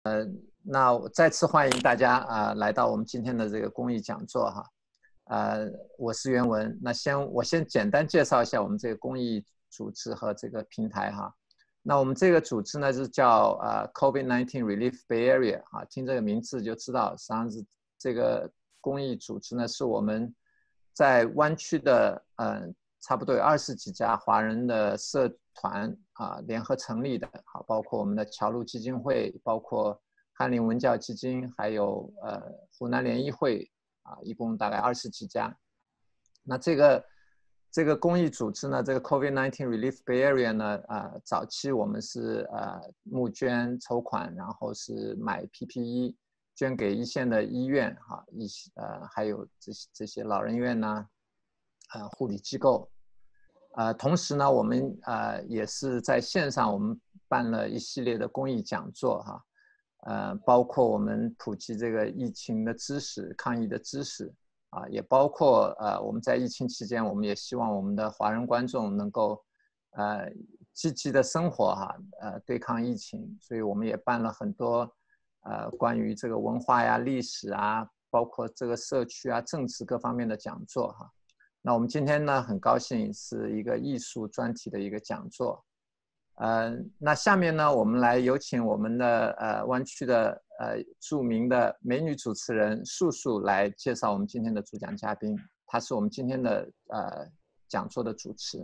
那我再次欢迎大家来到我们今天的这个公益讲座哈。我是袁文。那我先简单介绍一下我们这个公益组织和这个平台哈。那我们这个组织呢是叫COVID-19 Relief Bay Area 啊，听这个名字就知道，实际上是这个公益组织呢是我们在湾区的差不多有20几家华人的社团联合成立的，包括我们的侨路基金会，包括翰林文教基金，还有湖南联谊会一共大概20几家。那这个公益组织呢，这个 COVID-19 Relief Bay Area 呢，早期我们是募捐筹款，然后是买 PPE 捐给一线的医院还有这些老人院呢，护理机构。同时呢，我们也是在线上，我们办了一系列的公益讲座包括我们普及这个疫情的知识、抗疫的知识也包括我们在疫情期间，我们也希望我们的华人观众能够积极的生活对抗疫情，所以我们也办了很多关于这个文化呀、历史包括这个社区政治各方面的讲座那我们今天呢，很高兴是一个艺术专题的一个讲座。那下面呢，我们来有请我们的湾区的著名的美女主持人素素来介绍我们今天的主讲嘉宾，她是我们今天的讲座的主持。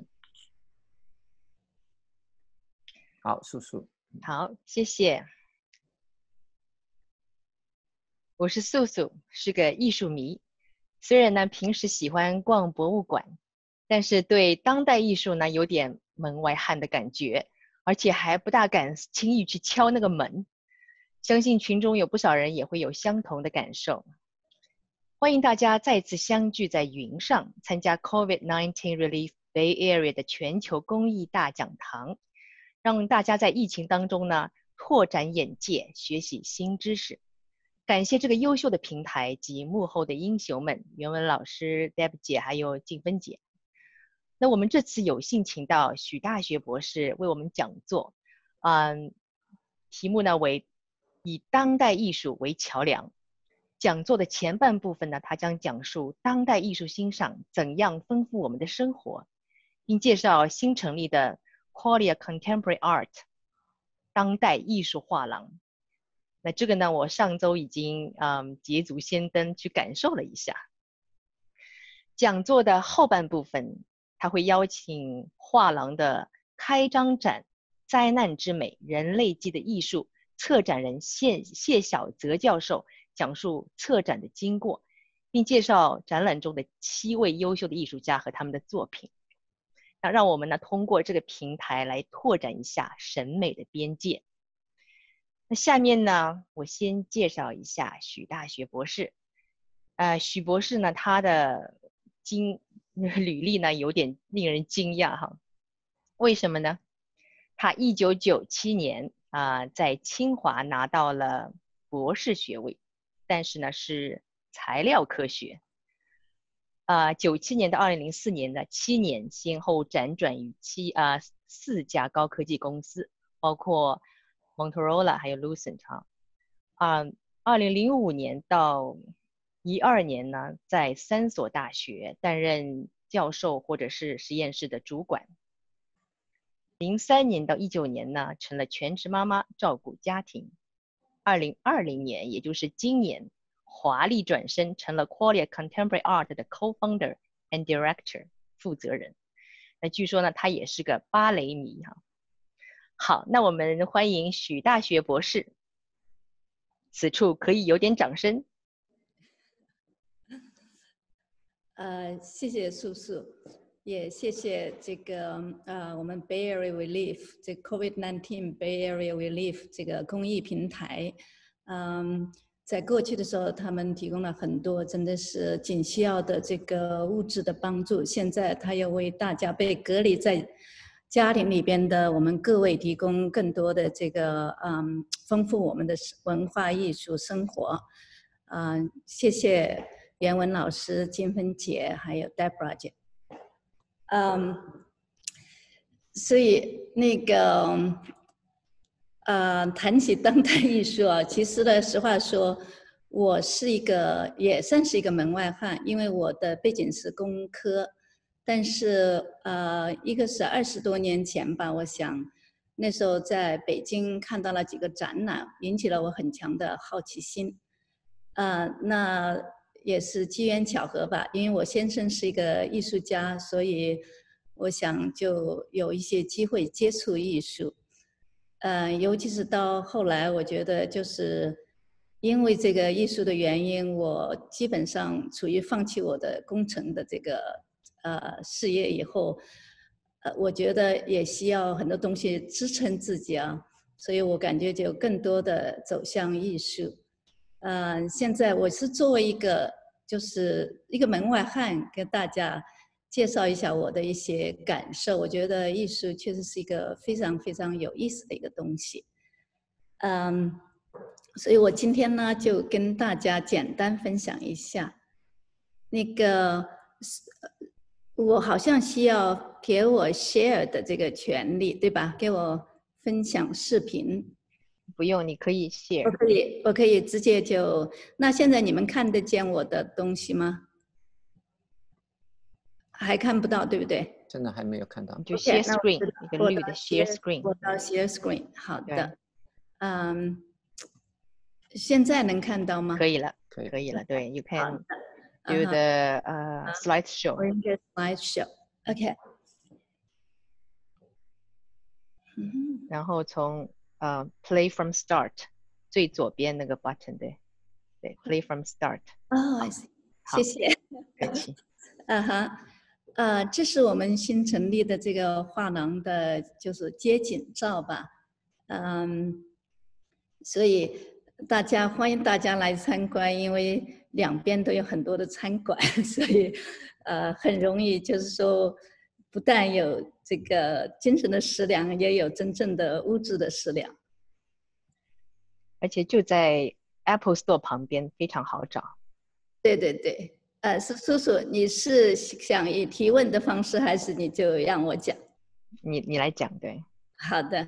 好，素素。 好，谢谢。我是素素，是个艺术迷。虽然呢平时喜欢逛博物馆，但是对当代艺术呢有点门外汉的感觉，而且还不大敢轻易去敲那个门。相信群中有不少人也会有相同的感受。欢迎大家再次相聚在云上，参加 COVID-19 Relief Bay Area 的全球公益大讲堂，让大家在疫情当中呢拓展眼界，学习新知识。感谢这个优秀的平台及幕后的英雄们，袁文老师、Deb 姐还有静芬姐。那我们这次有幸请到许大学博士为我们讲座，题目呢为以当代艺术为桥梁。讲座的前半部分呢，他将讲述当代艺术欣赏怎样丰富我们的生活，并介绍新成立的 Qualia Contemporary Art 当代艺术画廊。那这个呢，我上周已经捷足先登去感受了一下。讲座的后半部分，他会邀请画廊的开张展《灾难之美：人类记的艺术》策展人谢晓泽教授讲述策展的经过，并介绍展览中的7位优秀的艺术家和他们的作品。那让我们呢通过这个平台来拓展一下审美的边界。那下面呢，我先介绍一下许大学博士。许博士呢，他的履历呢有点令人惊讶哈。为什么呢？他1997年在清华拿到了博士学位，但是呢是材料科学。97年到2004年的7年，先后辗转于4家高科技公司，包括Motorola 还有 Lucent 2005年到12年呢，在3所大学担任教授或者是实验室的主管。03年到19年呢，成了全职妈妈，照顾家庭。2020年，也就是今年，华丽转身成了 Qualia Contemporary Art 的 Co-founder and Director 负责人。那据说呢，他也是个芭蕾迷好，那我们欢迎许大学博士。此处可以有点掌声。 谢谢素素，也谢谢这个我们 Bay Area Relief 这 COVID-19 Bay Area Relief 这个公益平台。在过去的时候，他们提供了很多真的是紧需要的这个物质的帮助。现在他又为大家被隔离在家庭里边的我们各位提供更多的这个丰富我们的文化艺术生活。谢谢袁文老师、金芬姐还有 Deborah 姐。所以那个谈起当代艺术啊，其实呢，实话说，我是也算是一个门外汉，因为我的背景是工科，但是一个是20多年前吧，我想那时候在北京看到了几个展览，引起了我很强的好奇心，那也是机缘巧合吧，因为我先生是一个艺术家，所以我想就有一些机会接触艺术。尤其是到后来，我觉得就是因为这个艺术的原因，我基本上处于放弃我的工程的这个事业以后，我觉得也需要很多东西支撑自己啊，所以我感觉就更多的走向艺术。现在我是作为就是一个门外汉，跟大家介绍一下我的一些感受。我觉得艺术确实是一个非常非常有意思的一个东西。所以我今天呢就跟大家简单分享一下。那个我好像需要给我 share 的这个权利，对吧？给我分享视频。 不用，你可以 share。 我可以直接就。那现在你们看得见我的东西吗？还看不到，对不对？ 真的还没有看到。 你就 share screen， 一个绿的 share screen。 我到 share screen， 好的。现在能看到吗？ 可以了， 可以了。对 ，you can do the slide show。 slide show， OK。 然后从play from start 最左边那个 button， 对 ，play from start。 哦，谢谢。 客气。 这是我们新成立的这个画廊的，就是街景照吧。所以欢迎大家来参观，因为两边都有很多的餐馆，所以很容易，就是说不但有这个精神的食粮，也有真正的物质的食粮。 而且就在 Apple Store 旁边，非常好找。 对对对。叔叔，你是想以提问的方式，还是你就让我讲？ 你来讲，对。 好的。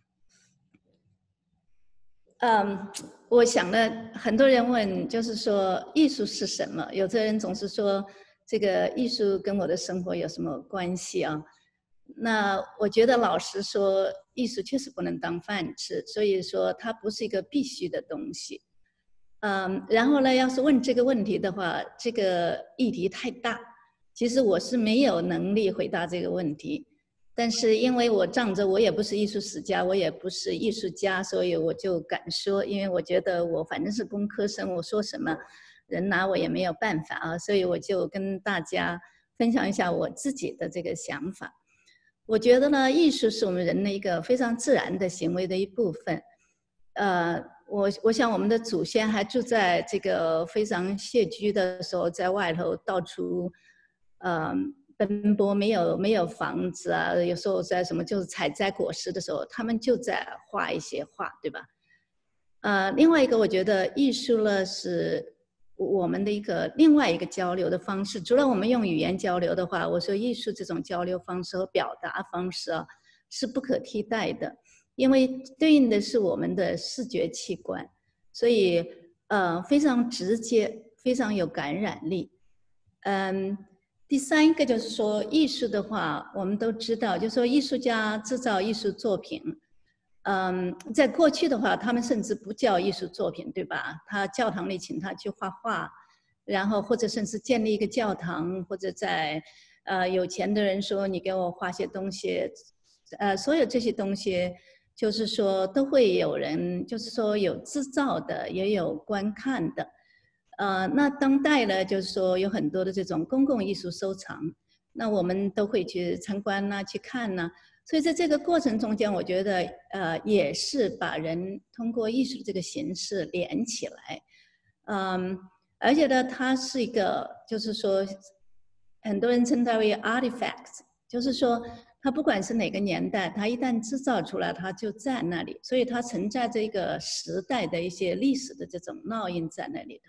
我想呢，很多人问，就是说艺术是什么？有的人总是说，这个艺术跟我的生活有什么关系啊？那我觉得老实说，艺术确实不能当饭吃，所以说它不是一个必须的东西。然后呢，要是问这个问题的话，这个议题太大，其实我是没有能力回答这个问题。但是因为我仗着我也不是艺术史家，我也不是艺术家，所以我就敢说，因为我觉得我反正是工科生，我说什么人拿我也没有办法啊，所以我就跟大家分享一下我自己的这个想法。我觉得呢，艺术是我们人的一个非常自然的行为的一部分。我想我们的祖先还住在这个非常穴居的时候，在外头到处奔波，没有房子啊，有时候在就是采摘果实的时候，他们就在画一些画，对吧？另外一个，我觉得艺术呢是我们的另外一个交流的方式。除了我们用语言交流的话，我说艺术这种交流方式和表达方式啊是不可替代的。因为对应的是我们的视觉器官，所以非常直接，非常有感染力。第三个就是说艺术的话，我们都知道，就是说艺术家制造艺术作品，在过去的话，他们甚至不叫艺术作品，对吧？他教堂里请他去画画，然后或者甚至建立一个教堂，或者在有钱的人说你给我画些东西，所有这些东西。就是说，都会有人，就是说有制造的，也有观看的。那当代呢，就是说有很多的这种公共艺术收藏，那我们都会去参观呐，去看呐。所以在这个过程中间，我觉得也是把人通过艺术这个形式连起来。而且呢，它是一个，就是说，很多人称它为 artifact， 就是说。它不管是哪个年代，它一旦制造出来，它就在那里，所以它存在着一个时代的一些历史的这种烙印在那里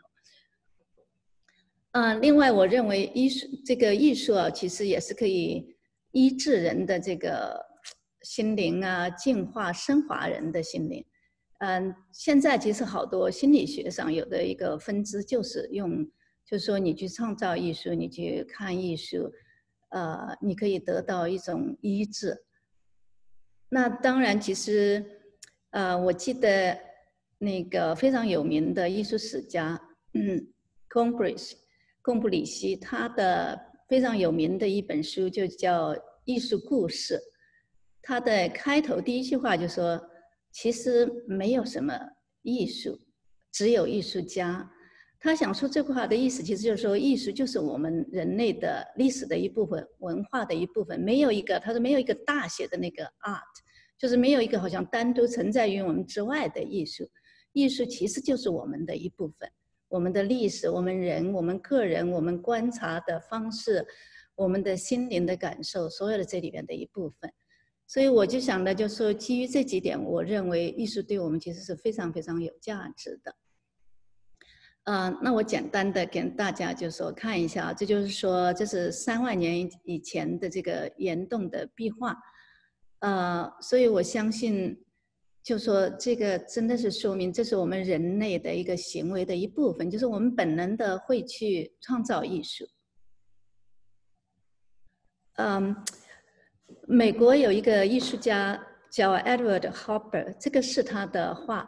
头。另外，我认为这个艺术啊，其实也是可以医治人的这个心灵啊，净化、升华人的心灵。现在其实好多心理学上有的一个分支，就是就是说你去创造艺术，你去看艺术，你可以得到一种医治。那当然，其实，我记得那个非常有名的艺术史家，贡布里希，他的非常有名的一本书就叫《艺术故事》。他的开头第一句话就说：“其实没有什么艺术，只有艺术家。”他想说这句话的意思，其实就是说，艺术就是我们人类的历史的一部分，文化的一部分。没有一个，他说没有一个大写的那个 art， 就是没有一个好像单独存在于我们之外的艺术。艺术其实就是我们的一部分，我们的历史，我们人，我们个人，我们观察的方式，我们的心灵的感受，所有的这里边的一部分。所以我就想的，就是说，基于这几点，我认为艺术对我们其实是非常非常有价值的。那我简单的跟大家就说看一下，这就是说，这是3万年以前的这个岩洞的壁画，所以我相信，就说这个真的是说明，这是我们人类的一个行为的一部分，就是我们本能的会去创造艺术。美国有一个艺术家叫 Edward Hopper， 这个是他的画，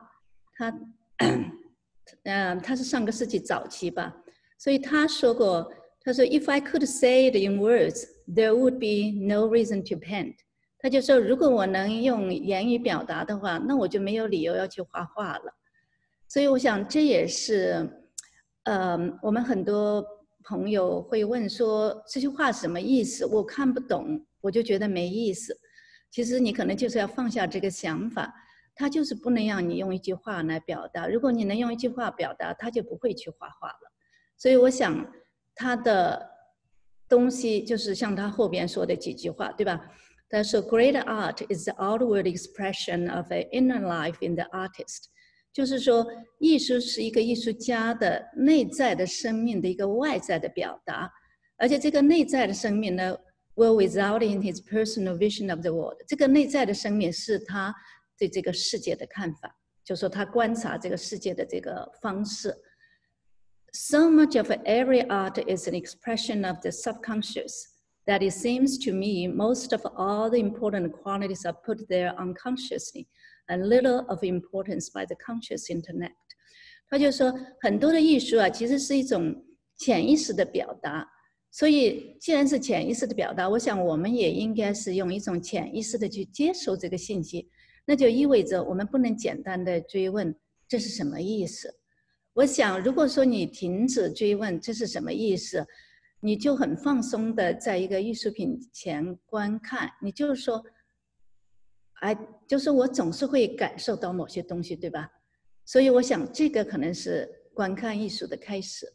他是上个世纪早期吧，所以他说过，他说 If I could say it in words, there would be no reason to paint。他就说，如果我能用言语表达的话，那我就没有理由要去画画了。所以我想这也是，我们很多朋友会问说这句话什么意思？我看不懂，我就觉得没意思。其实你可能就是要放下这个想法。他就是不能让你用一句话来表达，如果你能用一句话表达，他就不会去画画了。所以我想他的东西就是像他后边说的几句话，对吧？他说 Great art is the outward expression of an inner life in the artist， 就是说艺术是一个艺术家的内在的生命的一个外在的表达，而且这个内在的生命呢 will result in his personal vision of the world， 这个内在的生命是他对这个世界的看法，就说他观察这个世界的这个方式。So much of every art is an expression of the subconscious that it seems to me most of all the important qualities are put there unconsciously and little of importance by the conscious intellect。他就说很多的艺术啊，其实是一种潜意识的表达。所以既然是潜意识的表达，我想我们也应该是用一种潜意识的去接受这个信息。那就意味着我们不能简单的追问这是什么意思。我想如果说你停止追问这是什么意思，你就很放松的在一个艺术品前观看，你就是说就是我总是会感受到某些东西，对吧？所以我想这个可能是观看艺术的开始。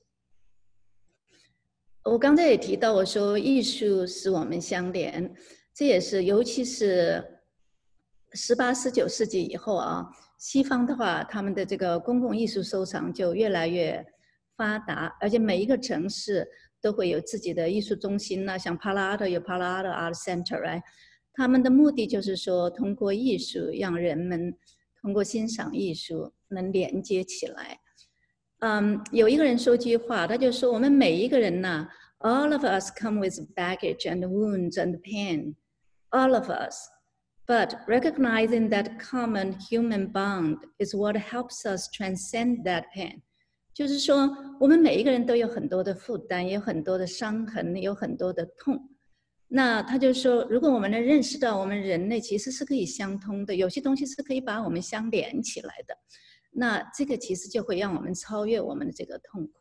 我刚才也提到，我说艺术使我们相连，这也是尤其是18、19世纪以后啊，西方的话，他们的这个公共艺术收藏就越来越发达，而且每一个城市都会有自己的艺术中心呢，像帕拉阿特有帕拉阿特 Art Center， 他们的目的就是说，通过艺术让人们通过欣赏艺术能连接起来。有一个人说句话，他就说我们每一个人呢 ，all of us come with baggage and wounds and pain, all of us。But recognizing that common human bond is what helps us transcend that pain。就是说，我们每一个人都有很多的负担，有很多的伤痕，有很多的痛。那他就说，如果我们能认识到我们人类其实是可以相通的，有些东西是可以把我们相连起来的，那这个其实就会让我们超越我们的这个痛苦。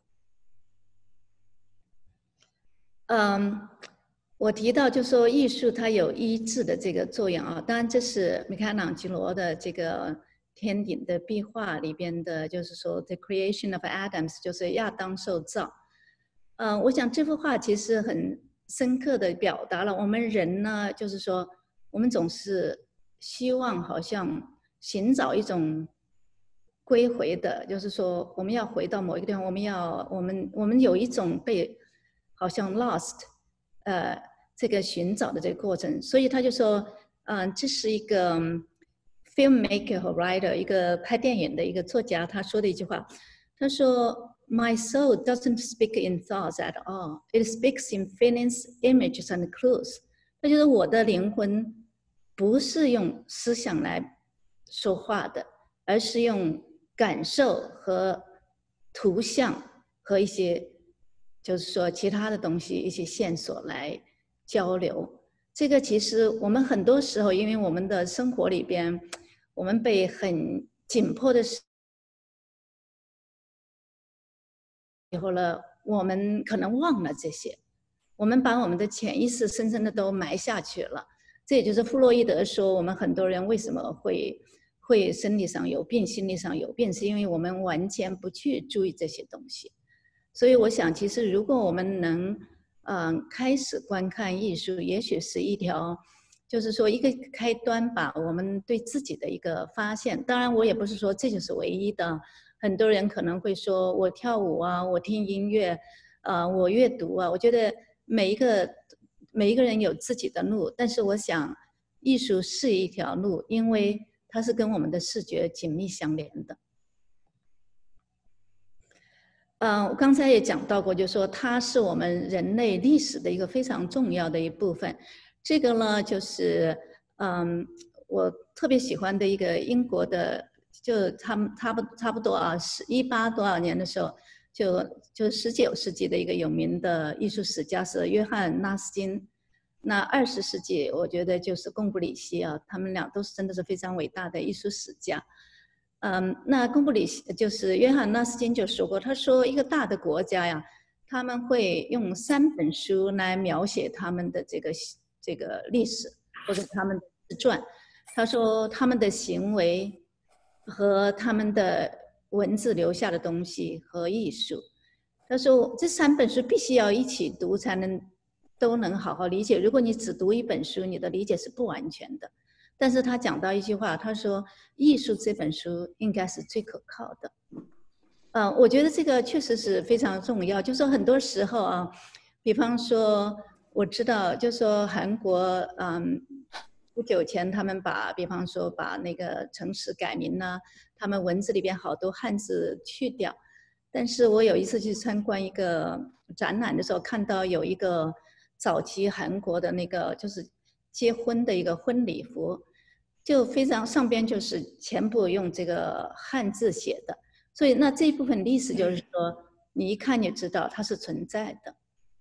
我提到就说艺术它有医治的这个作用啊，当然这是米开朗基罗的这个天顶的壁画里边的，就是说 The Creation of Adams， 就是亚当受造。我想这幅画其实很深刻的表达了我们人呢，就是说我们总是希望好像寻找一种归回的，就是说我们要回到某一个地方，我们有一种被好像 lost。这个寻找的这个过程，所以他就说这是一个 filmmaker 和 writer， 一个拍电影的一个作家，他说的一句话，他说 "My soul doesn't speak in thoughts at all. It speaks in feelings, images, and clues." 那就是我的灵魂不是用思想来说话的，而是用感受和图像和一些就是说其他的东西，一些线索来交流。这个其实我们很多时候，因为我们的生活里边，我们被很紧迫的以后呢，我们可能忘了这些，我们把我们的潜意识深深的都埋下去了。这也就是弗洛伊德说，我们很多人为什么会生理上有病、心理上有病，是因为我们完全不去注意这些东西。所以我想，其实如果我们能开始观看艺术，也许是一条，就是说一个开端吧，我们对自己的一个发现。当然，我也不是说这就是唯一的。很多人可能会说，我跳舞啊，我听音乐，我阅读啊。我觉得每一个人有自己的路，但是我想，艺术是一条路，因为它是跟我们的视觉紧密相连的。我刚才也讲到过，就是说它是我们人类历史的一个非常重要的一部分。这个呢，就是我特别喜欢的一个英国的，就他们差不多啊，18多少年的时候，就19世纪的一个有名的艺术史家是约翰纳斯金。那20世纪，我觉得就是贡布里希啊，他们俩都是真的是非常伟大的艺术史家。那贡布里希就是约翰纳斯金就说过，他说一个大的国家呀，他们会用3本书来描写他们的这个历史或者他们的自传。他说他们的行为和他们的文字留下的东西和艺术。他说这3本书必须要一起读才都能好好理解。如果你只读一本书，你的理解是不完全的。但是他讲到一句话，他说艺术这本书应该是最可靠的。我觉得这个确实是非常重要。就是说很多时候啊，比方说我知道，就是说韩国不久前他们比方说把那个城市改名呢，他们文字里边好多汉字去掉。但是我有一次去参观一个展览的时候，看到有一个早期韩国的那个就是结婚的一个婚礼服，就非常上边就是全部用这个汉字写的，所以那这一部分历史就是说，你一看就知道它是存在的。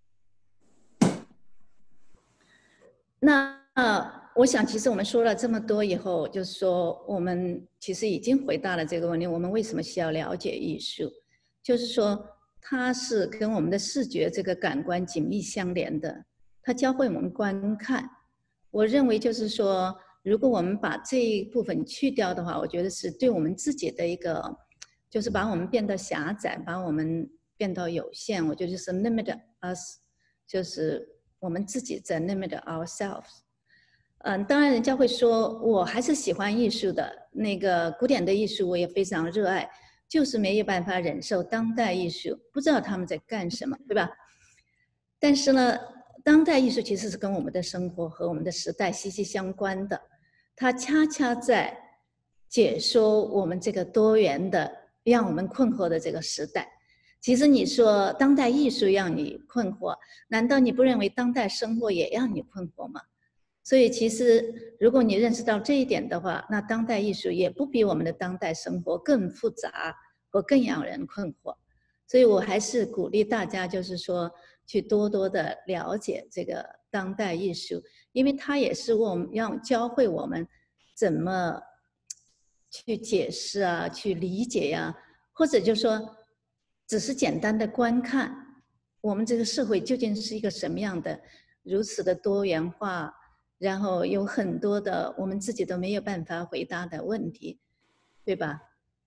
那我想，其实我们说了这么多以后，就是说我们其实已经回答了这个问题：我们为什么需要了解艺术？就是说，它是跟我们的视觉这个感官紧密相连的，它教会我们观看。我认为就是说，如果我们把这一部分去掉的话，我觉得是对我们自己的一个，就是把我们变得狭窄，把我们变到有限。我觉得就是 limit us， 就是我们自己在 limit ourselves。当然人家会说，我还是喜欢艺术的，那个古典的艺术我也非常热爱，就是没有办法忍受当代艺术，不知道他们在干什么，对吧？但是呢，当代艺术其实是跟我们的生活和我们的时代息息相关的，它恰恰在解说我们这个多元的、让我们困惑的这个时代。其实你说当代艺术让你困惑，难道你不认为当代生活也让你困惑吗？所以其实如果你认识到这一点的话，那当代艺术也不比我们的当代生活更复杂或更让人困惑。所以我还是鼓励大家，就是说去多多的了解这个当代艺术，因为它也是要教会我们怎么去解释啊，去理解呀，或者就是说只是简单的观看我们这个社会究竟是一个什么样的，如此的多元化，然后有很多的我们自己都没有办法回答的问题，对吧？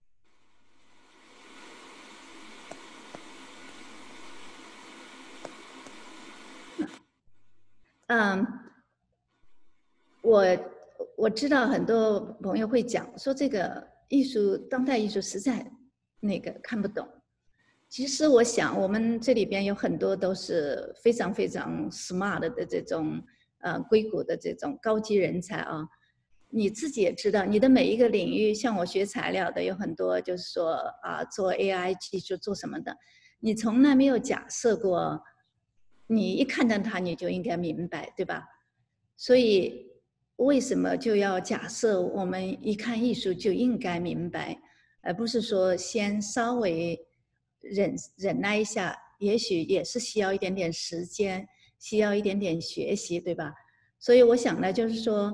我知道很多朋友会讲说这个艺术，当代艺术实在看不懂。其实我想，我们这里边有很多都是非常非常 smart 的这种硅谷的这种高级人才啊，你自己也知道，你的每一个领域，像我学材料的有很多，就是说做 AI 技术做什么的，你从来没有假设过，你一看到它你就应该明白，对吧？所以为什么就要假设我们一看艺术就应该明白，而不是说先稍微忍耐一下，也许也是需要一点点时间，需要一点点学习，对吧？所以我想呢，就是说，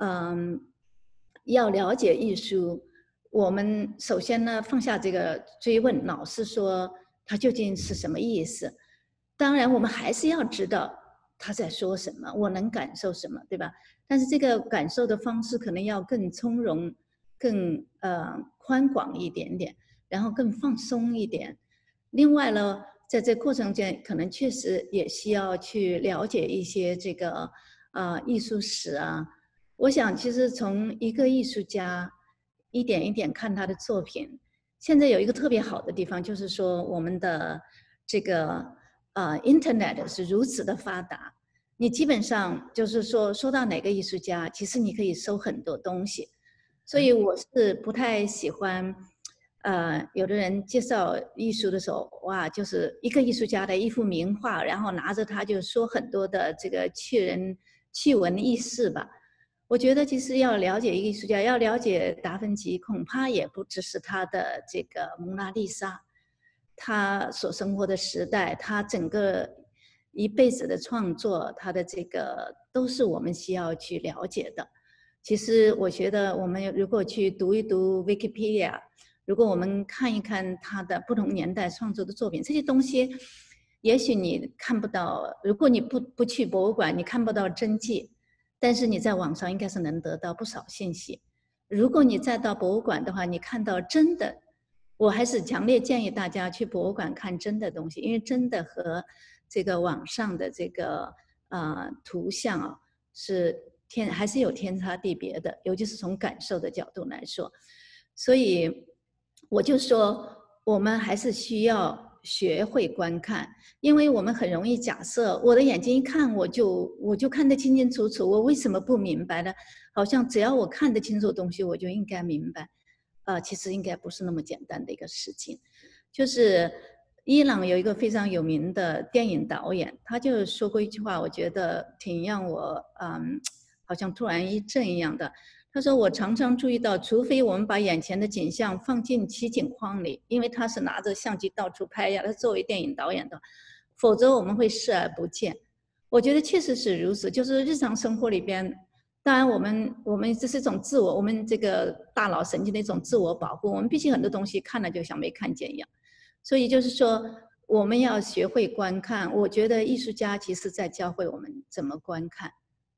要了解艺术，我们首先呢放下这个追问，老是说它究竟是什么意思。当然，我们还是要知道他在说什么，我能感受什么，对吧？但是这个感受的方式可能要更从容、更宽广一点点，然后更放松一点。另外呢，在这过程间，可能确实也需要去了解一些这个艺术史啊。我想，其实从一个艺术家一点一点看他的作品，现在有一个特别好的地方，就是说我们的这个Internet 是如此的发达，你基本上就是说到哪个艺术家，其实你可以搜很多东西。所以我是不太喜欢，有的人介绍艺术的时候，哇，就是一个艺术家的一幅名画，然后拿着它就说很多的这个趣闻轶事吧。我觉得其实要了解一个艺术家，要了解达芬奇，恐怕也不只是他的这个蒙娜丽莎，他所生活的时代，他整个一辈子的创作，他的这个都是我们需要去了解的。其实我觉得我们如果去读一读 Wikipedia， 如果我们看一看他的不同年代创作的作品，这些东西也许你看不到，如果你不去博物馆，你看不到真迹，但是你在网上应该是能得到不少信息。如果你再到博物馆的话，你看到真的，我还是强烈建议大家去博物馆看真的东西，因为真的和这个网上的这个图像啊是还是有天差地别的，尤其是从感受的角度来说。所以我就说，我们还是需要学会观看，因为我们很容易假设，我的眼睛一看我就看得清清楚楚，我为什么不明白呢？好像只要我看得清楚东西，我就应该明白。其实应该不是那么简单的一个事情。就是伊朗有一个非常有名的电影导演，他就说过一句话，我觉得挺让我好像突然一震一样的。他说：“我常常注意到，除非我们把眼前的景象放进取景框里，因为他是拿着相机到处拍呀，他作为电影导演的，否则我们会视而不见。”我觉得确实是如此，就是日常生活里边，当然我们这是一种自我，我们这个大脑神经的一种自我保护，我们必须很多东西看了就像没看见一样。所以就是说，我们要学会观看。我觉得艺术家其实在教会我们怎么观看。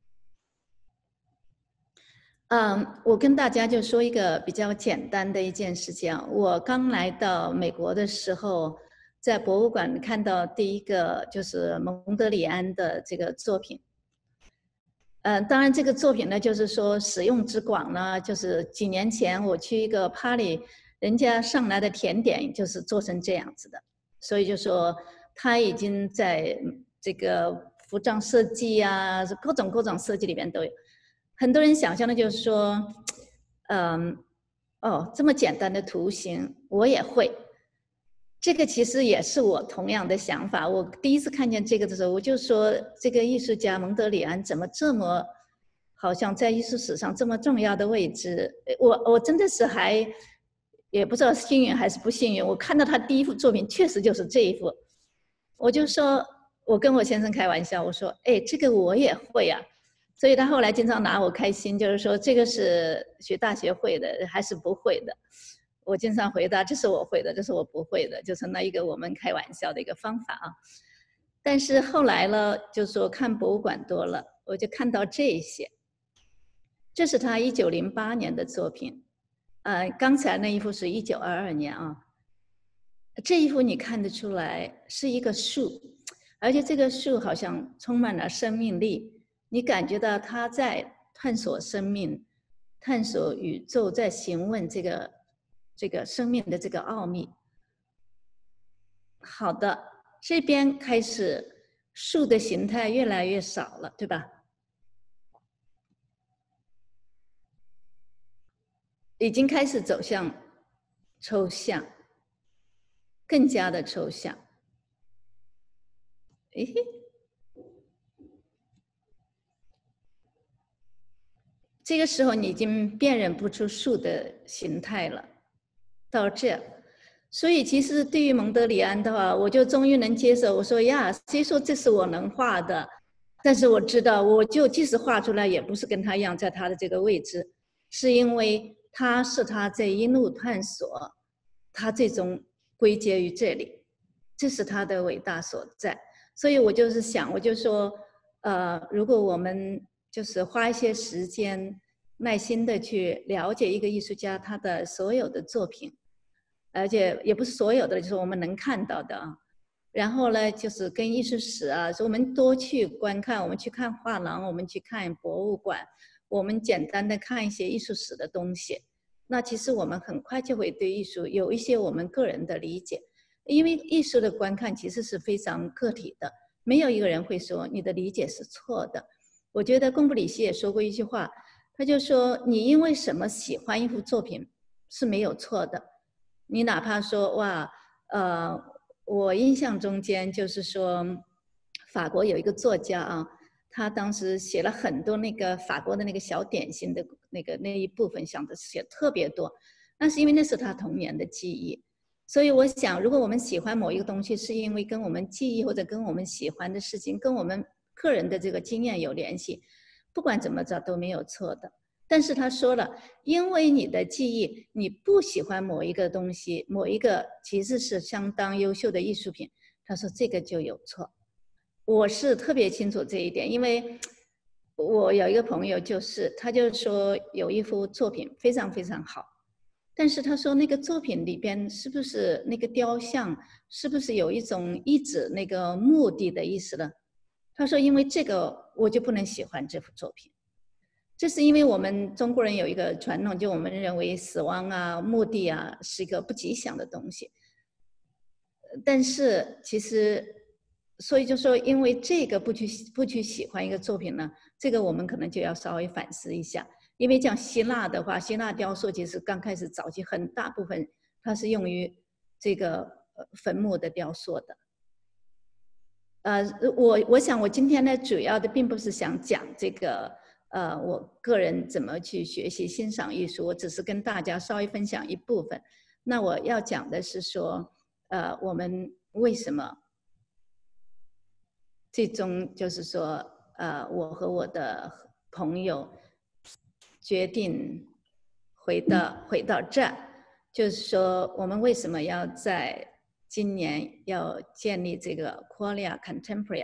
我跟大家就说一个比较简单的一件事情。我刚来到美国的时候，在博物馆看到第一个就是蒙德里安的这个作品。当然这个作品呢，就是说使用之广呢，就是几年前我去一个party，人家上来的甜点就是做成这样子的，所以就说他已经在这个服装设计啊，各种设计里面都有。很多人想象的就是说，这么简单的图形我也会。这个其实也是我同样的想法。我第一次看见这个的时候，我就说这个艺术家蒙德里安怎么这么好像在艺术史上这么重要的位置？我真的是也不知道幸运还是不幸运。我看到他第一幅作品确实就是这一幅，我就说，我跟我先生开玩笑，我说，哎，这个我也会啊。所以他后来经常拿我开心，就是说这个是学大学会的还是不会的？我经常回答这是我会的，这是我不会的，就成了一个我们开玩笑的一个方法啊。但是后来呢，就是说看博物馆多了，我就看到这些。这是他1908年的作品，刚才那一幅是1922年啊。这一幅你看得出来是一个树，而且这个树好像充满了生命力。你感觉到他在探索生命，探索宇宙，在询问这个生命的这个奥秘。好的，这边开始树的形态越来越少了，对吧？ 已经开始走向抽象，更加的抽象。诶，这个时候你已经辨认不出树的形态了，到这。所以其实对于蒙德里安的话，我就终于能接受。我说呀，谁说这是我能画的？但是我知道，我就即使画出来，也不是跟他一样在他的这个位置，是因为他是他这一路探索，他最终归结于这里，这是他的伟大所在。所以我就是想，我就说，如果我们就是花一些时间，耐心的去了解一个艺术家他的所有的作品。而且也不是所有的，就是我们能看到的啊。然后呢，就是跟艺术史啊，所以我们多去观看，我们去看画廊，我们去看博物馆，我们简单的看一些艺术史的东西。那其实我们很快就会对艺术有一些我们个人的理解，因为艺术的观看其实是非常个体的，没有一个人会说你的理解是错的。我觉得贡布里希也说过一句话，他就说你因为什么喜欢一幅作品是没有错的。你哪怕说哇，我印象中间就是说，法国有一个作家啊，他当时写了很多那个法国的那个小点心的那一部分，想的写特别多，那是因为那是他童年的记忆。所以我想，如果我们喜欢某一个东西，是因为跟我们记忆或者跟我们喜欢的事情，跟我们个人的这个经验有联系，不管怎么着都没有错的。但是他说了，因为你的记忆，你不喜欢某一个东西，某一个其实是相当优秀的艺术品，他说这个就有错。我是特别清楚这一点，因为我有一个朋友，他就说有一幅作品非常非常好，但是他说那个作品里边是不是那个雕像是不是有一种意指那个目的的意思呢？他说因为这个我就不能喜欢这幅作品。这是因为我们中国人有一个传统，就我们认为死亡啊、墓地啊是一个不吉祥的东西。但是其实，所以就说，因为这个不去喜欢一个作品呢，这个我们可能就要稍微反思一下。因为像希腊的话，希腊雕塑其实刚开始早期很大部分它是用于这个坟墓的雕塑的。我想我今天呢，主要的并不是想讲这个。我个人怎么去学习欣赏艺术，我只是跟大家稍微分享一部分。那我要讲的是说，我们为什么最终就是说，我和我的朋友决定回到这儿，就是说我们为什么要在今年要建立这个 Qualia Contemporary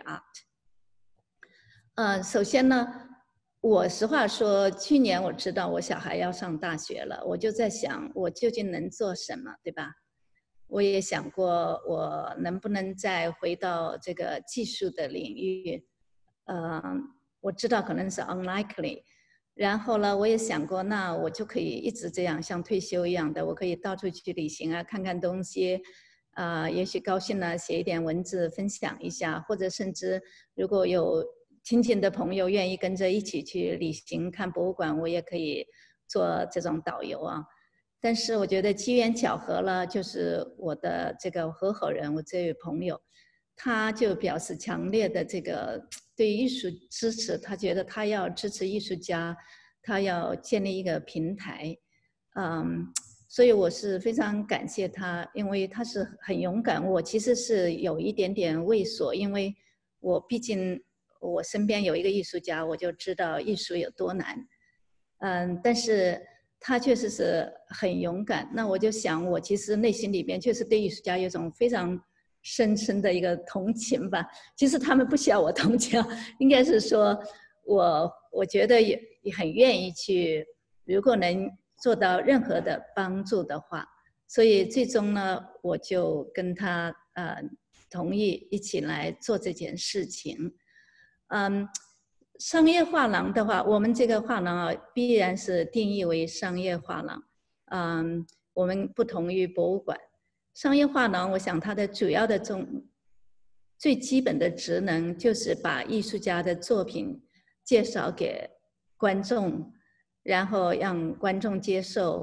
Art。首先呢。我实话说，去年我知道我小孩要上大学了，我就在想，我究竟能做什么，对吧？我也想过，我能不能再回到这个技术的领域？我知道可能是 unlikely。然后呢，我也想过，那我就可以一直这样，像退休一样的，我可以到处去旅行啊，看看东西，也许高兴了写一点文字分享一下，或者甚至如果有亲近的朋友愿意跟着一起去旅行看博物馆，我也可以做这种导游啊。但是我觉得机缘巧合了，就是我的这个合伙人，我这位朋友，他就表示强烈的这个对艺术支持，他觉得他要支持艺术家，他要建立一个平台，所以我是非常感谢他，因为他是很勇敢。我其实是有一点点畏缩，因为我毕竟。我身边有一个艺术家，我就知道艺术有多难。但是他确实是很勇敢。那我就想，我其实内心里边确实对艺术家有一种非常深深的一个同情吧。其实他们不需要我同情，应该是说我觉得也很愿意去，如果能做到任何的帮助的话。所以最终呢，我就跟他同意一起来做这件事情。商业画廊的话，我们这个画廊啊，必然是定义为商业画廊。我们不同于博物馆。商业画廊，我想它的主要的最基本的职能就是把艺术家的作品介绍给观众，然后让观众接受，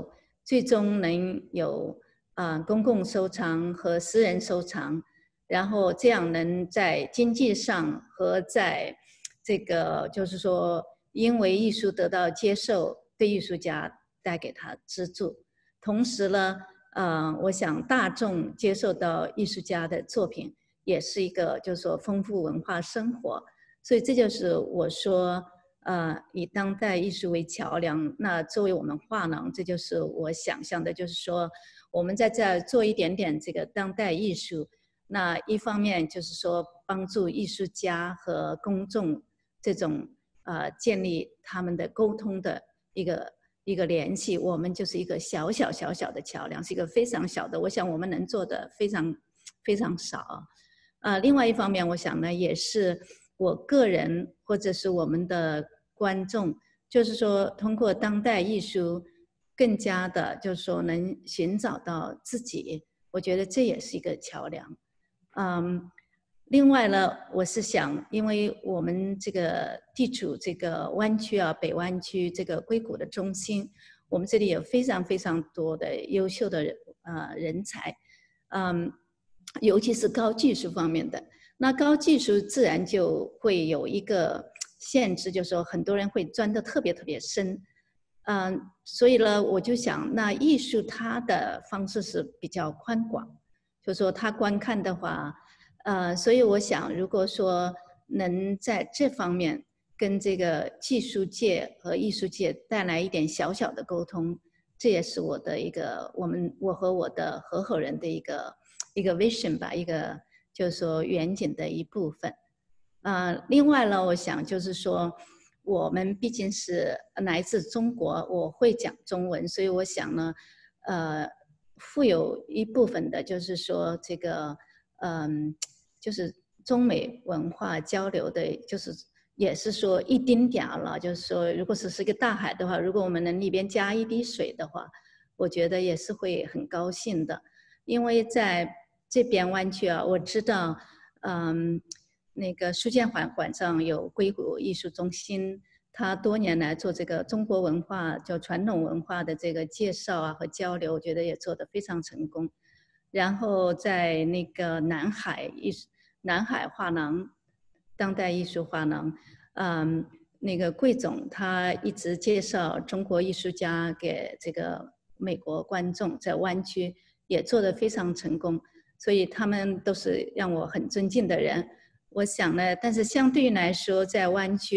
最终能有公共收藏和私人收藏，然后这样能在经济上和在这个就是说因为艺术得到接受，对艺术家带给他资助，同时呢，我想大众接受到艺术家的作品，也是一个就是说丰富文化生活，所以这就是我说，以当代艺术为桥梁。那作为我们画廊，这就是我想象的，就是说我们在这做一点点这个当代艺术。那一方面就是说帮助艺术家和公众这种建立他们的沟通的一个联系，我们就是一个小小的桥梁，是一个非常小的，我想我们能做的非常少。另外一方面，我想呢，也是我个人或者是我们的观众，就是说通过当代艺术，更加的就是说能寻找到自己，我觉得这也是一个桥梁。另外呢，我是想，因为我们这个地处这个湾区北湾区这个硅谷的中心，我们这里有非常多的优秀的人才，尤其是高技术方面的。那高技术自然就会有一个限制，就是说很多人会钻得特别深，所以呢，我就想，那艺术它的方式是比较宽广，就是说它观看的话。所以我想，如果说能在这方面跟这个技术界和艺术界带来一点小小的沟通，这也是我的一个我和我的合伙人的一个 vision 吧，一个就是说远景的一部分。另外呢，我想就是说，我们毕竟是来自中国，我会讲中文，所以我想呢，富有一部分的就是说这个就是中美文化交流的，就是也是说一丁点了。就是说，如果是一个大海的话，如果我们能里边加一滴水的话，我觉得也是会很高兴的。因为在这边湾区我知道，那个书建馆上有硅谷艺术中心，他多年来做这个中国文化，就传统文化的这个介绍和交流，我觉得也做得非常成功。然后在那个南海画廊，当代艺术画廊，那个桂总他一直介绍中国艺术家给这个美国观众，在湾区也做得非常成功，所以他们都是让我很尊敬的人。我想呢，但是相对来说，在湾区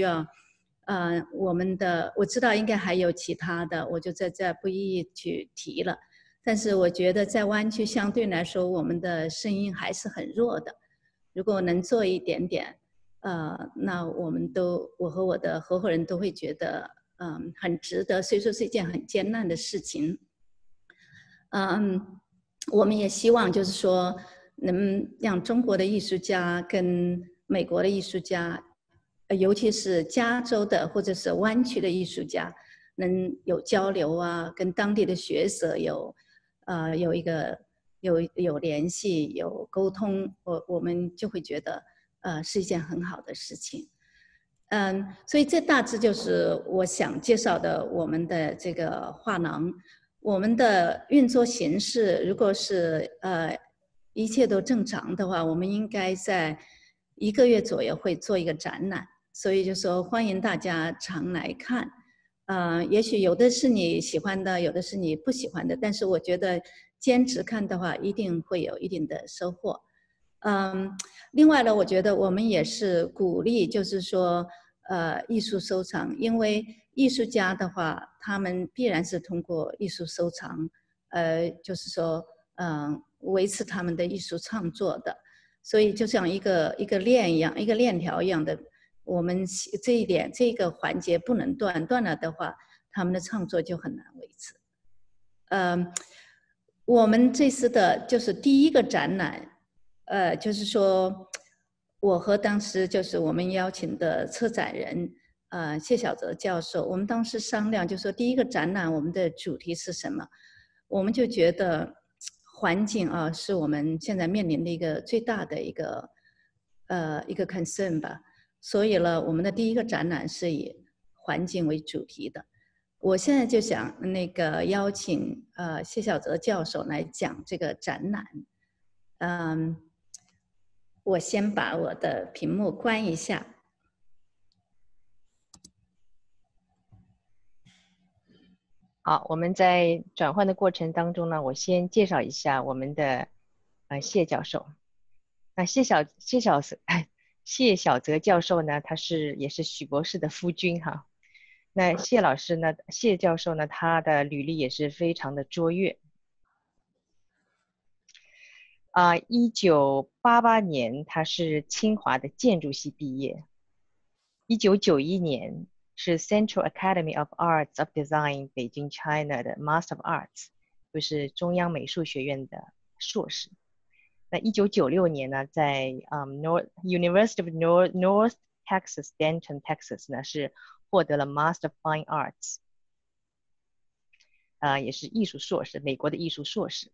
我知道应该还有其他的，我就在这不一一去提了。但是我觉得在湾区相对来说，我们的声音还是很弱的。如果能做一点点，那我和我的合伙人都会觉得，很值得。虽说是一件很艰难的事情，我们也希望就是说，能让中国的艺术家跟美国的艺术家，尤其是加州的或者是湾区的艺术家，能有交流跟当地的学者有联系，有沟通，我们就会觉得是一件很好的事情。所以这大致就是我想介绍的我们的这个画廊。我们的运作形式，如果是一切都正常的话，我们应该在1个月左右会做一个展览，所以就说欢迎大家常来看。也许有的是你喜欢的，有的是你不喜欢的，但是我觉得坚持看的话，一定会有一定的收获。另外呢，我觉得我们也是鼓励，就是说艺术收藏，因为艺术家的话，他们必然是通过艺术收藏，就是说维持他们的艺术创作的，所以就像一个链一样，一个链条一样的。我们这个环节不能断了的话，他们的创作就很难维持。我们这次的就是第一个展览，就是说，我和当时就是我们邀请的策展人，谢小泽教授，我们当时商量，就说第一个展览我们的主题是什么？我们就觉得环境是我们现在面临的一个最大的一个 concern 吧。所以呢，我们的第一个展览是以环境为主题的。 我现在就想那个邀请谢小泽教授来讲这个展览。我先把我的屏幕关一下。 好，我们在转换的过程当中呢，我先介绍一下我们的谢教授。那谢小泽教授呢，他也是许博士的夫君哈。那谢老师呢，谢教授呢，他的履历也是非常的卓越。1988年他是清华的建筑系毕业，1991年是 Central Academy of Arts of Design 北京 China 的 Master of Arts， 就是中央美术学院的硕士。那1996年呢，在University of North Texas Denton Texas 呢是获得了 Master of Fine Arts， 也是艺术硕士，美国的艺术硕士。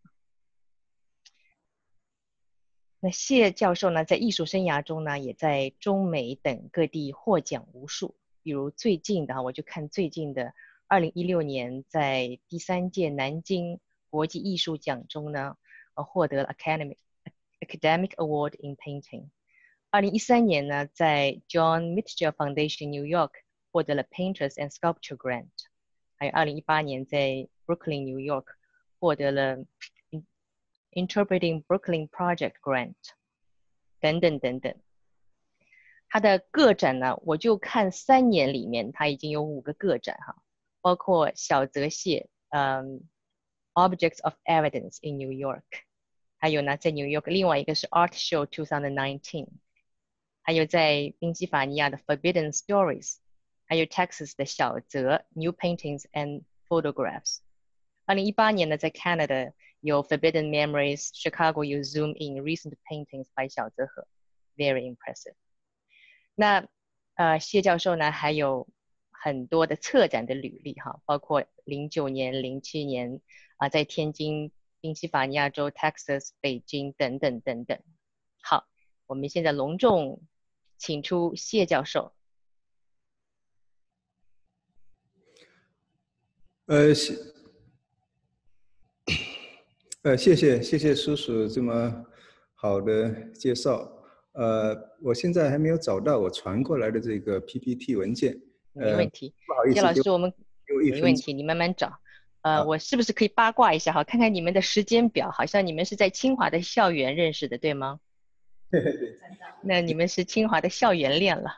那谢教授呢，在艺术生涯中呢，也在中美等各地获奖无数。比如最近的，我就看最近的2016年在第3届南京国际艺术奖中呢，获得了 Academic Award in Painting。2013年呢，在 John Mitchell Foundation New York 获得了 Painters and Sculpture Grant。还有2018年在 Brooklyn New York 获得了Interpreting Brooklyn Project Grant 等等等等。他的个展呢，我就看3年里面他已经有5个个展哈，包括小泽谢Objects of Evidence in New York， 还有呢在 New York 另外一个是 Art Show 2019， 还有在宾夕法尼亚的 Forbidden Stories， 还有 Texas 的小泽 New Paintings and Photographs。 2018年呢在 Canada有 Forbidden Memories， Chicago 有 Zoom in Recent Paintings by 小泽和 Very impressive。 那谢教授呢还有很多的策展的履历哈，包括09年、07年在天津、宾夕法尼亚州、Texas、北京等等等等。好，我们现在隆重请出谢教授。 谢谢叔叔这么好的介绍。我现在还没有找到我传过来的这个 PPT 文件。 没问题， 不好意思， 谢老师，我们没问题，你慢慢找。我是不是可以八卦一下哈，看看你们的时间表？好像你们是在清华的校园认识的，对吗？ 对。 那你们是清华的校园恋了。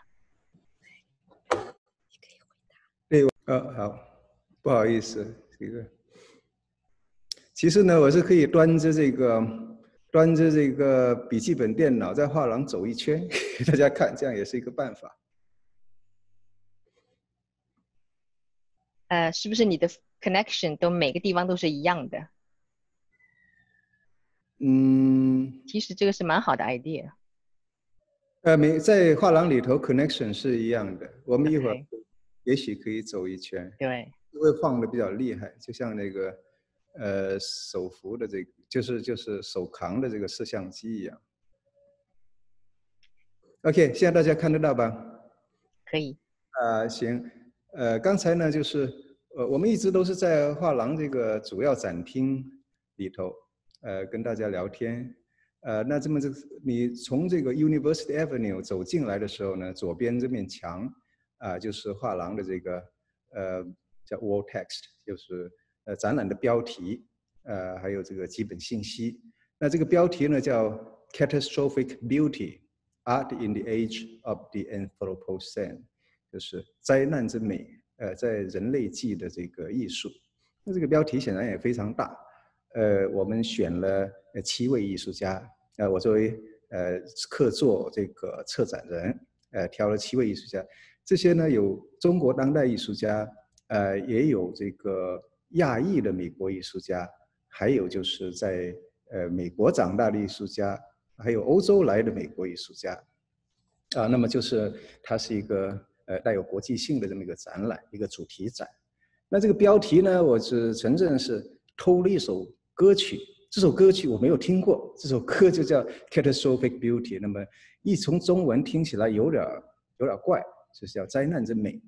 对，好，不好意思，这个。其实呢，我是可以端着这个笔记本电脑在画廊走一圈给大家看，这样也是一个办法。 是不是你的 connection 都每个地方都是一样的？其实这个是蛮好的 idea。 在画廊里头 connection 是一样的。我们一会儿也许可以走一圈。 对， 会晃得比较厉害，就像那个手扶的这个，就是手扛的这个摄像机一样。OK， 现在大家看得到吧？ 可以。 行。刚才呢，就是我们一直都是在画廊这个主要展厅里头，跟大家聊天。那你从这个 University Avenue 走进来的时候呢，左边这面墙就是画廊的这个叫 wall text， 就是展览的标题，还有这个基本信息。那这个标题呢叫 Catastrophic Beauty Art in the Age of the Anthropocene， 就是灾难之美，在人类纪的这个艺术。那这个标题显然也非常大。我们选了7位艺术家，我作为客座这个策展人，挑了7位艺术家。这些呢有中国当代艺术家，也有这个亚裔的美国艺术家，还有就是在美国长大的艺术家，还有欧洲来的美国艺术家。那么就是它是一个带有国际性的这么一个展览，一个主题展。那这个标题呢，我是承认是偷了一首歌曲，这首歌曲我没有听过，这首歌就叫 Catastrophic Beauty， 那么译从中文听起来有点怪，就是叫灾难之美。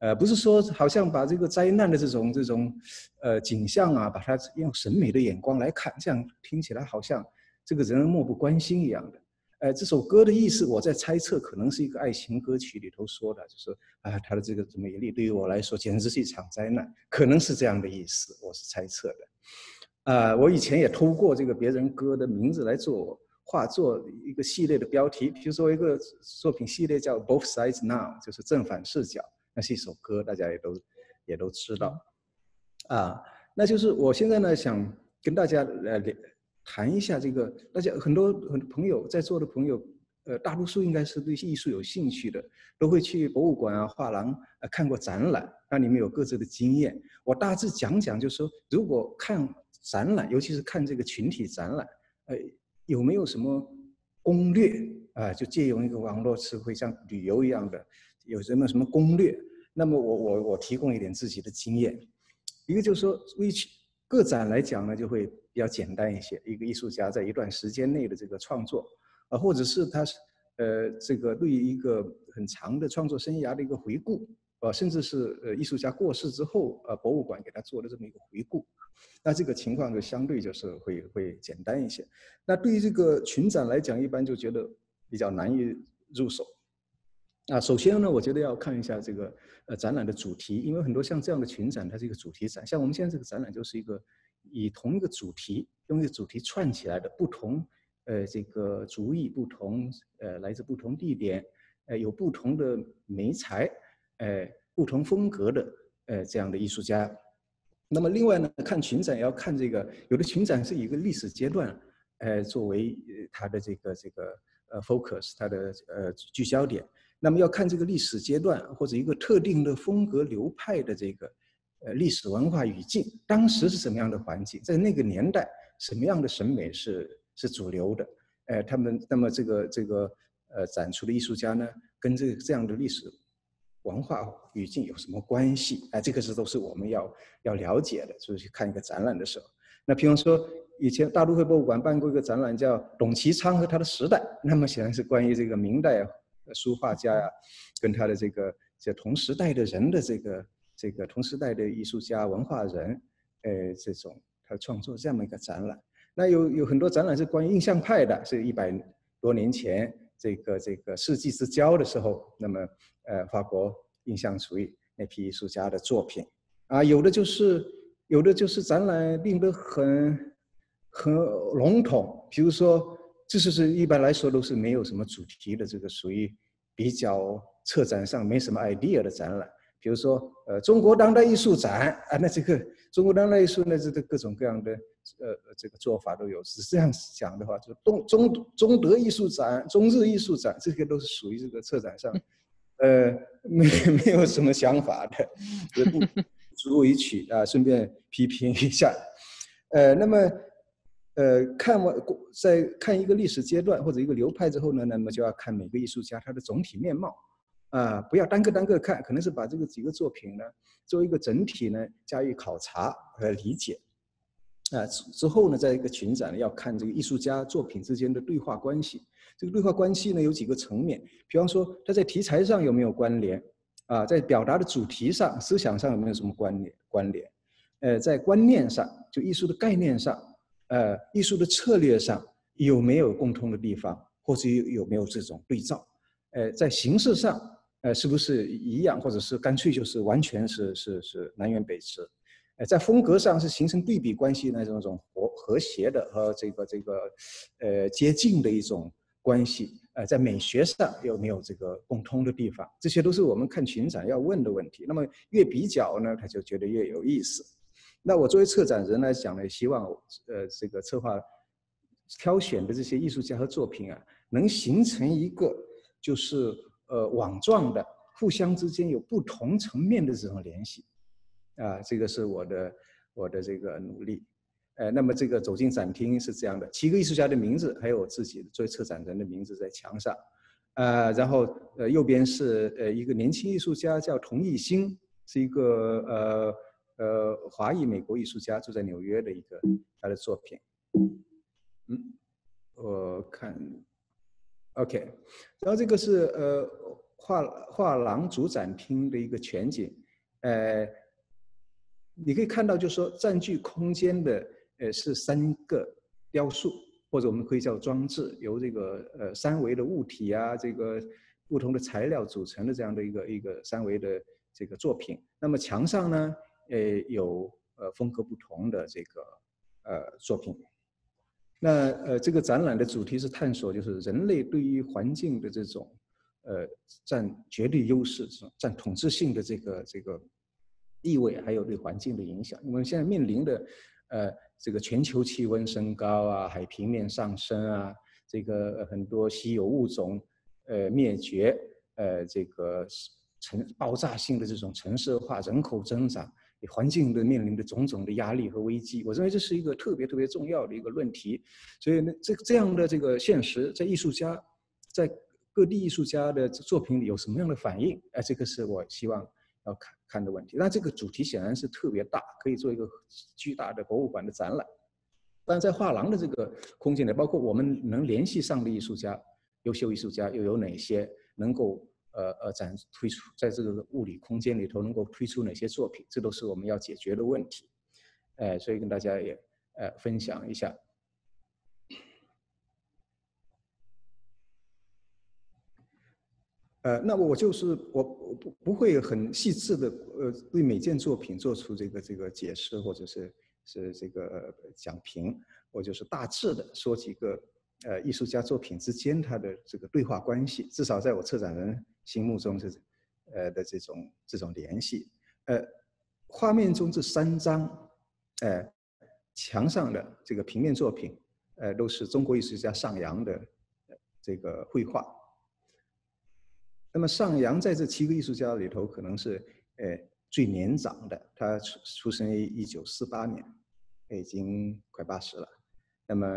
不是说好像把这个灾难的这种景象啊，把它用审美的眼光来看，这样听起来好像这个人漠不关心一样的。这首歌的意思，我在猜测，可能是一个爱情歌曲里头说的，就是他的这个美丽对于我来说简直是一场灾难，可能是这样的意思，我是猜测的。我以前也偷过这个别人歌的名字来做一个系列的标题，比如说一个作品系列叫 Both Sides Now， 就是正反视角，那是一首歌，大家也都知道。那就是我现在呢想跟大家谈一下这个，大家很多朋友在座的朋友，大多数应该是对艺术有兴趣的，都会去博物馆啊、画廊看过展览，那你们有各自的经验。我大致讲讲，就是说，如果看展览，尤其是看这个群体展览，有没有什么攻略就借用一个网络词汇，像旅游一样的，有什么攻略？那么我提供一点自己的经验。一个就是说，个展来讲呢，就会比较简单一些。一个艺术家在一段时间内的这个创作，或者是他这个对于一个很长的创作生涯的一个回顾，甚至是艺术家过世之后，博物馆给他做的这么一个回顾，那这个情况就相对就是会简单一些。那对于这个群展来讲，一般就觉得比较难以入手。首先呢，我觉得要看一下这个展览的主题，因为很多像这样的群展，它是一个主题展。像我们现在这个展览就是一个以同一个主题，用一个主题串起来的，不同这个族裔不同，来自不同地点，有不同的媒材，不同风格的这样的艺术家。那么另外呢，看群展也要看这个，有的群展是以一个历史阶段，作为它的这个focus， 它的聚焦点。那么要看这个历史阶段或者一个特定的风格流派的这个历史文化语境，当时是什么样的环境，在那个年代什么样的审美是主流的，那么这个展出的艺术家呢，跟这样的历史文化语境有什么关系？这个都是我们要了解的，就是去看一个展览的时候。那比方说，以前大都会博物馆办过一个展览，叫董其昌和他的时代，那么显然是关于这个明代书画家呀，跟他的这同时代的人的这个同时代的艺术家、文化人，这种他创作这么一个展览。那有很多展览是关于印象派的，是100多年前这个世纪之交的时候，那么法国印象主义那批艺术家的作品有的就是展览定得很笼统，比如说。就是一般来说都是没有什么主题的，这个属于比较策展上没什么 idea 的展览。比如说中国当代艺术展那这个中国当代艺术呢，这个各种各样的这个做法都有。是这样讲的话，就中德艺术展、中日艺术展，这个都是属于这个策展上没有什么想法的，不足以取顺便批评一下。那么。在看一个历史阶段或者一个流派之后呢，那么就要看每个艺术家他的总体面貌，不要单个看，可能是把这个几个作品呢作为一个整体呢加以考察和理解，之后呢，在一个群展要看这个艺术家作品之间的对话关系。这个对话关系呢有几个层面，比方说它在题材上有没有关联，在表达的主题上、思想上有没有什么关联，在观念上，就艺术的概念上。艺术的策略上有没有共通的地方，或者有没有这种对照？在形式上，是不是一样，或者是干脆就是完全是南辕北辙？在风格上是形成对比关系那种和谐的和这个接近的一种关系？在美学上有没有这个共通的地方？这些都是我们看群展要问的问题。那么越比较呢，他就觉得越有意思。那我作为策展人来讲呢，希望这个策划挑选的这些艺术家和作品能形成一个就是网状的，互相之间有不同层面的这种联系，这个是我的这个努力。那么这个走进展厅是这样的，7个艺术家的名字，还有我自己作为策展人的名字在墙上，然后右边是一个年轻艺术家叫童艺兴，是一个华裔美国艺术家，住在纽约的一个他的作品。我看 ，OK， 然后这个是画廊主展厅的一个全景，你可以看到，就是说占据空间的是3个雕塑，或者我们可以叫装置，由这个3维的物体啊，这个不同的材料组成的这样的一个3维的这个作品。那么墙上呢，有风格不同的这个作品。那这个展览的主题是探索，就是人类对于环境的这种占绝对优势、占统治性的这个地位，还有对环境的影响。我们现在面临的这个全球气温升高啊，海平面上升啊，这个很多稀有物种灭绝，这个爆炸性的这种城市化、人口增长，环境的面临的种种的压力和危机，我认为这是一个特别重要的一个论题。所以呢，这样的这个现实，在各地艺术家的作品里有什么样的反应？这个是我希望要看的问题。那这个主题显然是特别大，可以做一个巨大的博物馆的展览。但在画廊的这个空间里，包括我们能联系上的艺术家、优秀艺术家又有哪些，能够推出在这个物理空间里头能够推出哪些作品，这都是我们要解决的问题。所以跟大家也分享一下。那我不会很细致的对每件作品做出这个解释或者是这个讲评，我就是大致的说几个艺术家作品之间它的这个对话关系，至少在我策展人心目中是的这种联系。画面中这3张墙上的这个平面作品，都是中国艺术家上扬的这个绘画。那么上扬在这7个艺术家里头，可能是最年长的，他出生于1948年，已经快80了。那么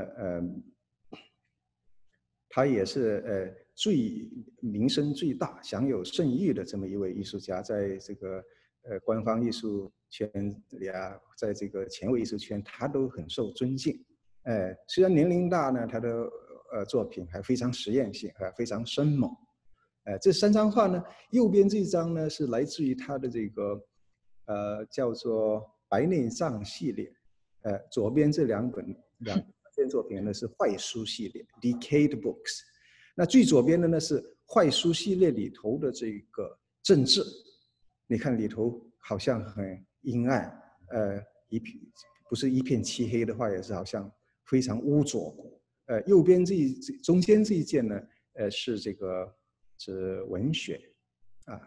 他也是最名声最大、享有盛誉的这么一位艺术家，在这个官方艺术圈里啊，在这个前卫艺术圈，他都很受尊敬。虽然年龄大呢，他的作品还非常实验性，还非常生猛。这3张画呢，右边这张呢是来自于他的这个叫做白内障系列，左边这两件作品呢是坏书系列 Decayed Books， 那最左边的呢是坏书系列里头的这个政治，你看里头好像很阴暗，不是一片漆黑的话，也是好像非常污浊。右边中间这一件呢，是这个是文学啊。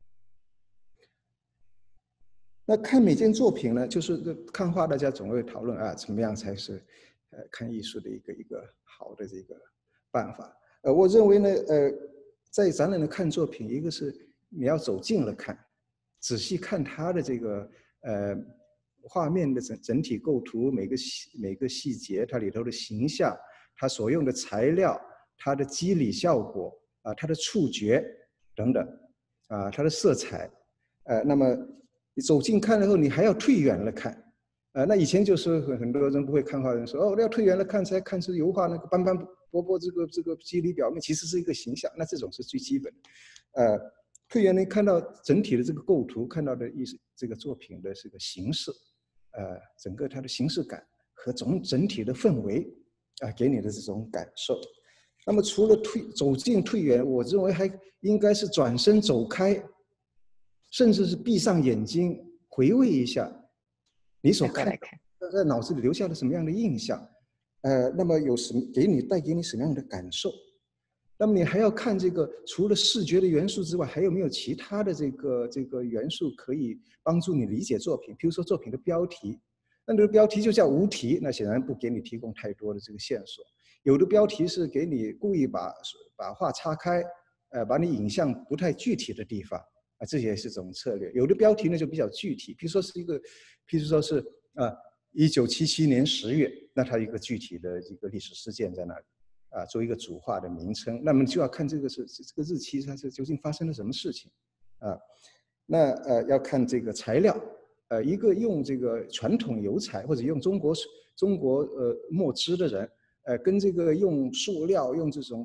那看每件作品呢，就是看画，大家总会讨论啊，怎么样才是看艺术的一个好的这个办法。我认为呢，在展览的看作品，一个是你要走近了看，仔细看它的这个画面的整体构图，每个细节，它里头的形象，它所用的材料，它的肌理效果啊，它的触觉等等啊，它的色彩，那么你走近看了后，你还要退远了看。那以前就是很多人不会看画的人说，哦，要退远了看才看出油画那个斑斑驳驳这个肌理表面其实是一个形象，那这种是最基本的。退远能看到整体的这个构图，看到的这个作品的这个形式，整个它的形式感和整体的氛围给你的这种感受。那么除了走近退远，我认为还应该是转身走开，甚至是闭上眼睛回味一下你所看的在脑子里留下了什么样的印象，那么带给你什么样的感受。那么你还要看这个除了视觉的元素之外，还有没有其他的这个元素可以帮助你理解作品。比如说作品的标题，那这个标题就叫无题，那显然不给你提供太多的这个线索。有的标题是给你故意把画岔开，把你引向不太具体的地方，这也是种策略。有的标题呢就比较具体，比如说是1977年10月，那它一个具体的一个历史事件在那里做一个主画的名称，那么就要看这个日期它是究竟发生了什么事情那要看这个材料，一个用这个传统油彩或者用中国墨汁的人，跟这个用塑料用这种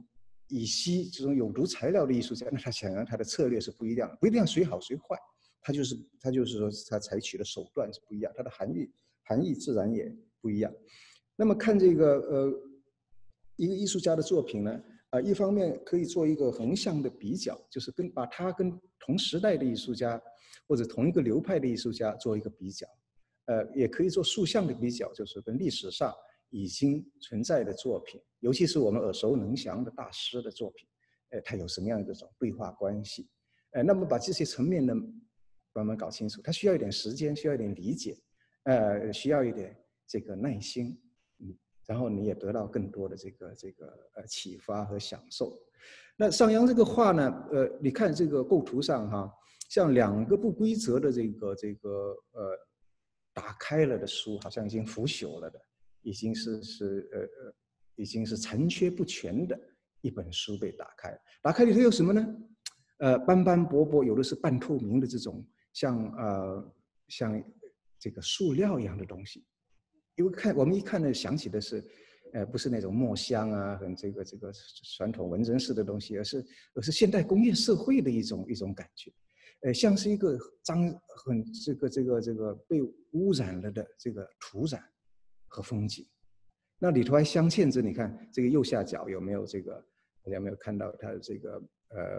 乙烯这种有毒材料的艺术家，那他显然他的策略是不一样的，不一定谁好谁坏，他就是说他采取的手段是不一样，他的含义自然也不一样。那么看这个一个艺术家的作品呢，一方面可以做一个横向的比较，就是把他跟同时代的艺术家或者同一个流派的艺术家做一个比较，也可以做竖向的比较，就是跟历史上已经存在的作品，尤其是我们耳熟能详的大师的作品，它有什么样的这种对话关系？那么把这些层面呢慢慢搞清楚，它需要一点时间，需要一点理解，需要一点这个耐心，然后你也得到更多的这个启发和享受。那上扬这个画呢，你看这个构图上哈，像两个不规则的这个打开了的书，好像已经腐朽了的。已经是残缺不全的一本书被打开，打开里头有什么呢？斑斑驳驳，有的是半透明的这种像这个塑料一样的东西。因为我们一看呢，想起的是，不是那种墨香啊，很这个传统文人式的东西，而是现代工业社会的一种感觉，像是一个很这个被污染了的这个土壤和风景。那里头还镶嵌着，你看这个右下角有没有这个？大家有没有看到它的这个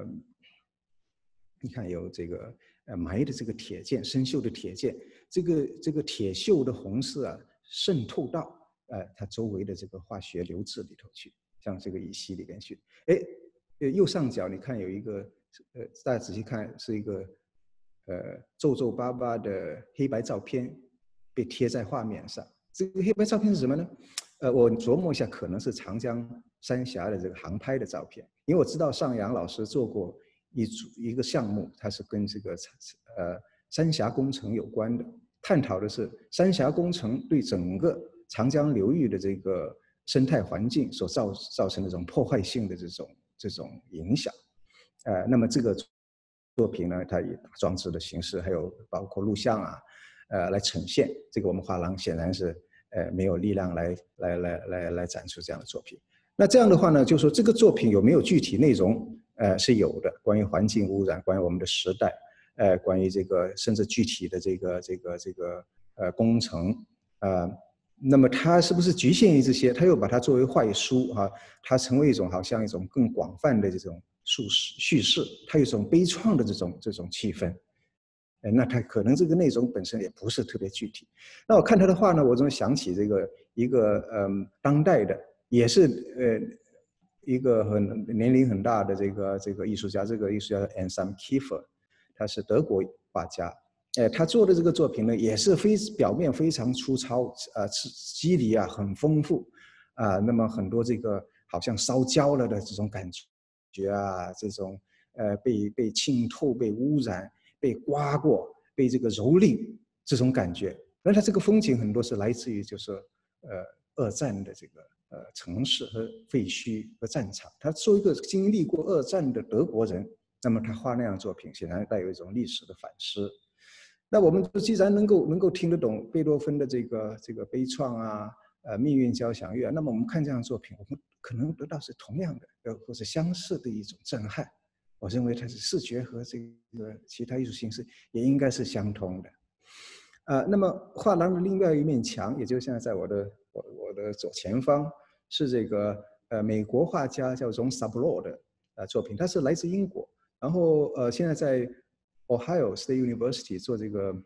你看有这个埋的这个铁件，生锈的铁件，这个铁锈的红色啊，渗透到它周围的这个化学流质里头去，像这个乙烯里边去。右上角你看有一个大家仔细看是一个皱皱巴巴的黑白照片被贴在画面上。这个黑白照片是什么呢？我琢磨一下，可能是长江三峡的这个航拍的照片，因为我知道上扬老师做过一个项目，它是跟这个三峡工程有关的，探讨的是三峡工程对整个长江流域的这个生态环境所造成的这种破坏性的这种影响。那么这个作品呢，它以打装置的形式，还有包括录像啊，来呈现。这个我们画廊显然是没有力量来展出这样的作品。那这样的话呢，就是说这个作品有没有具体内容？是有的，关于环境污染，关于我们的时代，关于这个甚至具体的这个工程，那么它是不是局限于这些？它又把它作为坏书啊，它成为好像一种更广泛的这种叙事，它有一种悲怆的这种气氛。那它可能这个内容本身也不是特别具体。那我看他的画呢，我总想起一个当代的，也是一个年龄很大的这个艺术家，这个艺术家 Ansam Kiefer， 他是德国画家。他做的这个作品呢，也是表面非常粗糙，肌理啊很丰富啊，那么很多这个好像烧焦了的这种感觉啊，这种被浸透、被污染、被刮过、被这个蹂躏这种感觉。那它这个风景很多是来自于就是二战的这个城市和废墟和战场。他作为一个经历过二战的德国人，那么他画那样的作品，显然带有一种历史的反思。那我们既然能够听得懂贝多芬的这个悲怆啊，命运交响乐，那么我们看这样的作品，我们可能得到是同样的或者相似的一种震撼。我认为它是视觉和这个其他艺术形式也应该是相通的。那么画廊的另外一面墙，也就现在在我的左前方，是这个美国画家叫 John Sablow 的作品，他是来自英国，然后现在在 Ohio State University 做这个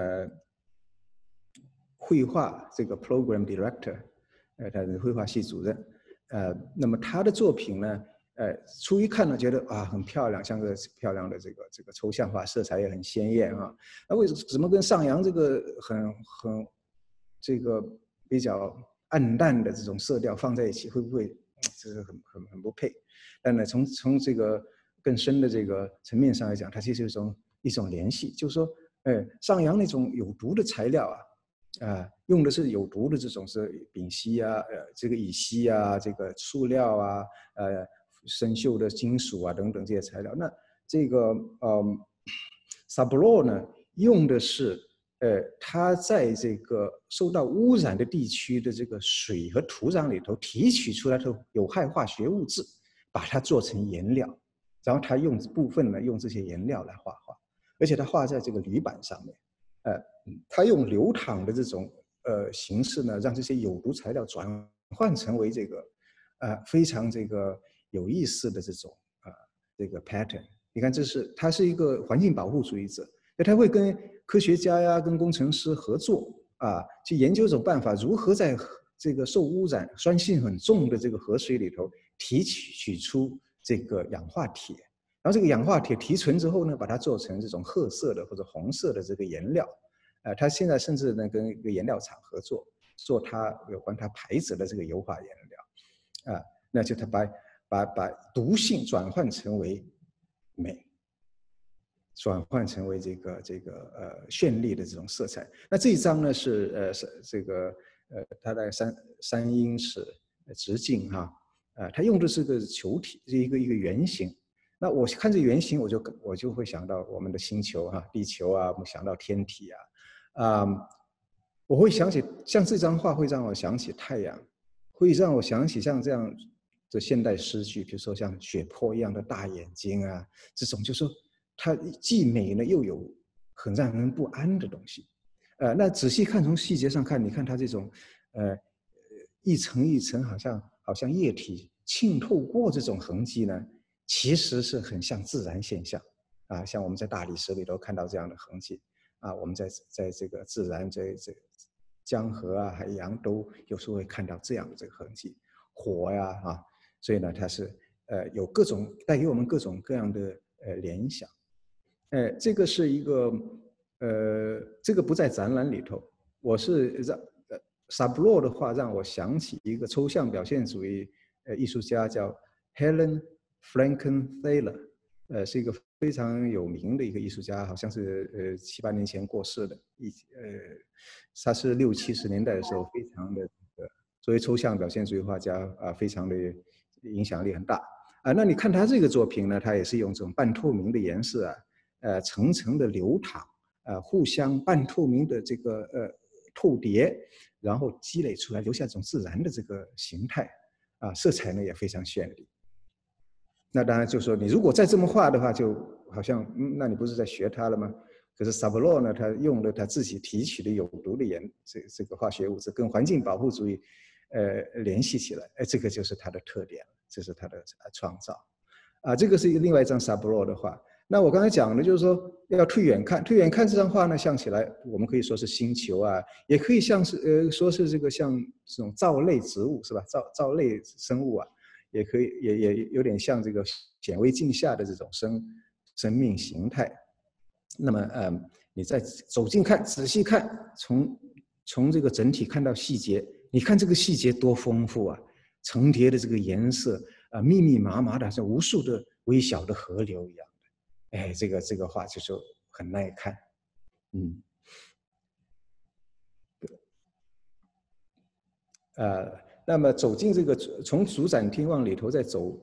绘画这个 Program Director， 他是绘画系主任。那么他的作品呢，初一看呢觉得很漂亮，像个漂亮的这个抽象画，色彩也很鲜艳啊。那为什么跟上扬这个很这个比较暗淡的这种色调放在一起，会不会这是很不配？但呢，从这个更深的这个层面上来讲，它其实是一种联系，就是说，上扬那种有毒的材料用的是有毒的这种是丙烯啊，这个乙烯啊，这个塑料啊，生锈的金属啊等等这些材料。那这个Sablow 呢，用的是它在这个受到污染的地区的这个水和土壤里头提取出来的有害化学物质， 把它做成颜料，然后他用部分呢用这些颜料来画画，而且他画在这个铝板上面，他用流淌的这种形式呢，让这些有毒材料转换成为这个非常这个有意思的这种这个 pattern。你看，他是一个环境保护主义者，他会跟科学家呀、跟工程师合作去研究一种办法，如何在这个受污染、酸性很重的这个河水里头提取出这个氧化铁，然后这个氧化铁提纯之后呢，把它做成这种褐色的或者红色的这个颜料。他现在甚至呢跟一个颜料厂合作，做它有关它牌子的这个油画颜料，那就他把毒性转换成为美，转换成为这个绚丽的这种色彩。那这一张呢是这个它的3英尺直径它用的是个球体，是一个圆形。那我看这圆形，我就会想到我们的星球地球我们想到天体我会想起像这张画会让我想起太阳，会让我想起像这样的现代诗句，比如说像血泊一样的大眼睛这种就是说它既美呢又有很让人不安的东西。那仔细看，从细节上看，你看它这种一层一层好像液体浸透过这种痕迹呢，其实是很像自然现象像我们在大理石里头看到这样的痕迹我们在这个自然这江河海洋都有时候会看到这样的这个痕迹，火所以呢它是有各种带给我们各种各样的联想。这个是一个这个不在展览里头，我是让Sablé的话让我想起一个抽象表现主义艺术家叫 Helen Frankenthaler，是一个非常有名的一个艺术家，好像是7、8年前过世的。他是60、70年代的时候非常的作为抽象表现主义画家非常的影响力很大那你看他这个作品呢，他也是用这种半透明的颜色层层的流淌互相半透明的这个透叠，然后积累出来，留下这种自然的这个形态色彩呢也非常绚丽。那当然就是说，你如果再这么画的话，就好像那你不是在学他了吗？可是Sablé呢，他用了他自己提取的有毒的这个化学物质，跟环境保护主义联系起来，这个就是他的特点，这是他的创造这个是另外一张Sablé的画。那我刚才讲的就是说要退远看，退远看这张画呢，像起来我们可以说是星球也可以像是说是这个像这种藻类植物是吧？藻类生物也可以也有点像这个显微镜下的这种生命形态。那么你再走近看，仔细看，从这个整体看到细节，你看这个细节多丰富层叠的这个颜色密密麻麻的，像无数的微小的河流一样的。这个画就是很耐看。那么走进这个从主展厅往里头再走，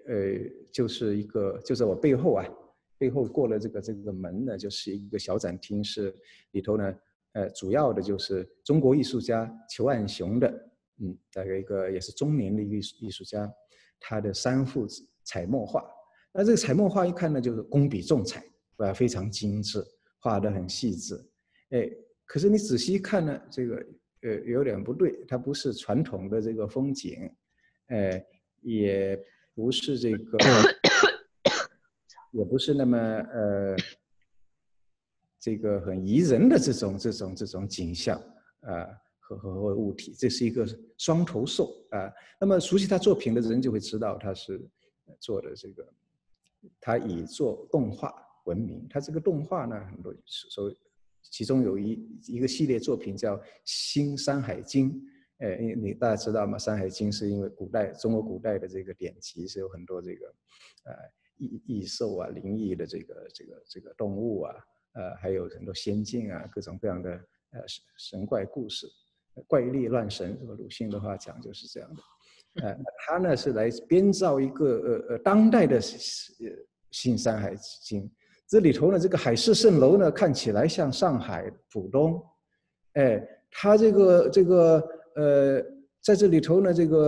就是我背后过了这个门呢，就是一个小展厅，是里头呢，主要的就是中国艺术家裘岸雄的，大概一个也是中年的一个艺术家，他的3幅彩墨画。那这个彩墨画一看呢，就是工笔重彩，非常精致，画得很细致。可是你仔细看呢，这个有点不对，它不是传统的这个风景，也不是这个。也不是那么这个很宜人的这种景象和物体，这是一个双头兽那么熟悉他作品的人就会知道，他是做的这个，他以做动画闻名。他这个动画呢，很多其中有一个系列作品叫《新山海经》。你大家知道吗？《山海经》是因为中国古代的这个典籍是有很多这个异兽灵异的这个动物还有很多仙境各种各样的神怪故事，怪力乱神。这个鲁迅的话讲就是这样的。他呢是来编造一个当代的新山海经。这里头呢，这个海市蜃楼呢看起来像上海浦东，他这个在这里头呢，这个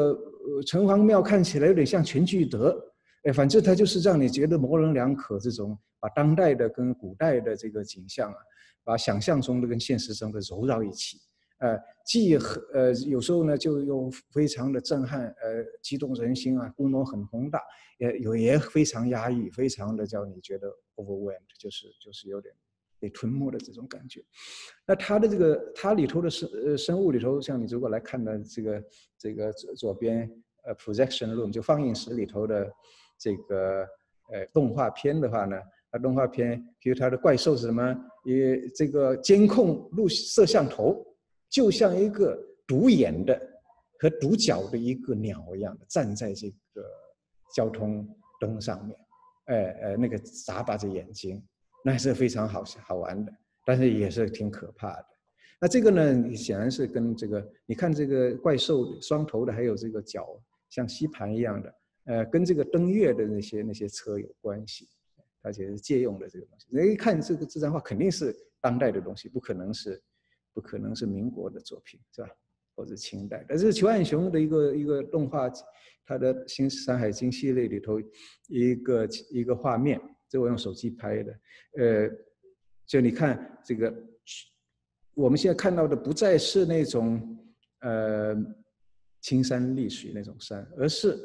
城隍庙看起来有点像全聚德，反正它就是让你觉得模棱两可，这种把当代的跟古代的这个景象啊，把想象中的跟现实中的揉到一起，既有时候呢就又非常的震撼，激动人心啊，规模很宏大，也非常压抑，非常的叫你觉得 overwhelmed， 就是有点被吞没的这种感觉。那它里头的生物里头，像你如果来看的这个左边projection room 就放映室里头的这个动画片的话呢，它动画片比如它的怪兽是什么？这个监控摄像头就像一个独眼的和独角的一个鸟一样的站在这个交通灯上面，那个眨巴着眼睛，那还是非常好玩的，但是也是挺可怕的。那这个呢，显然是跟这个，你看这个怪兽双头的，还有这个脚像吸盘一样的，跟这个登月的那些车有关系，而且是借用的这个东西。人一看这张画肯定是当代的东西，不可能是民国的作品，是吧？或者清代。但是裘岸雄的一个动画，他的《新山海经》系列里头一个画面，这我用手机拍的，就你看这个，我们现在看到的不再是那种青山绿水那种山，而是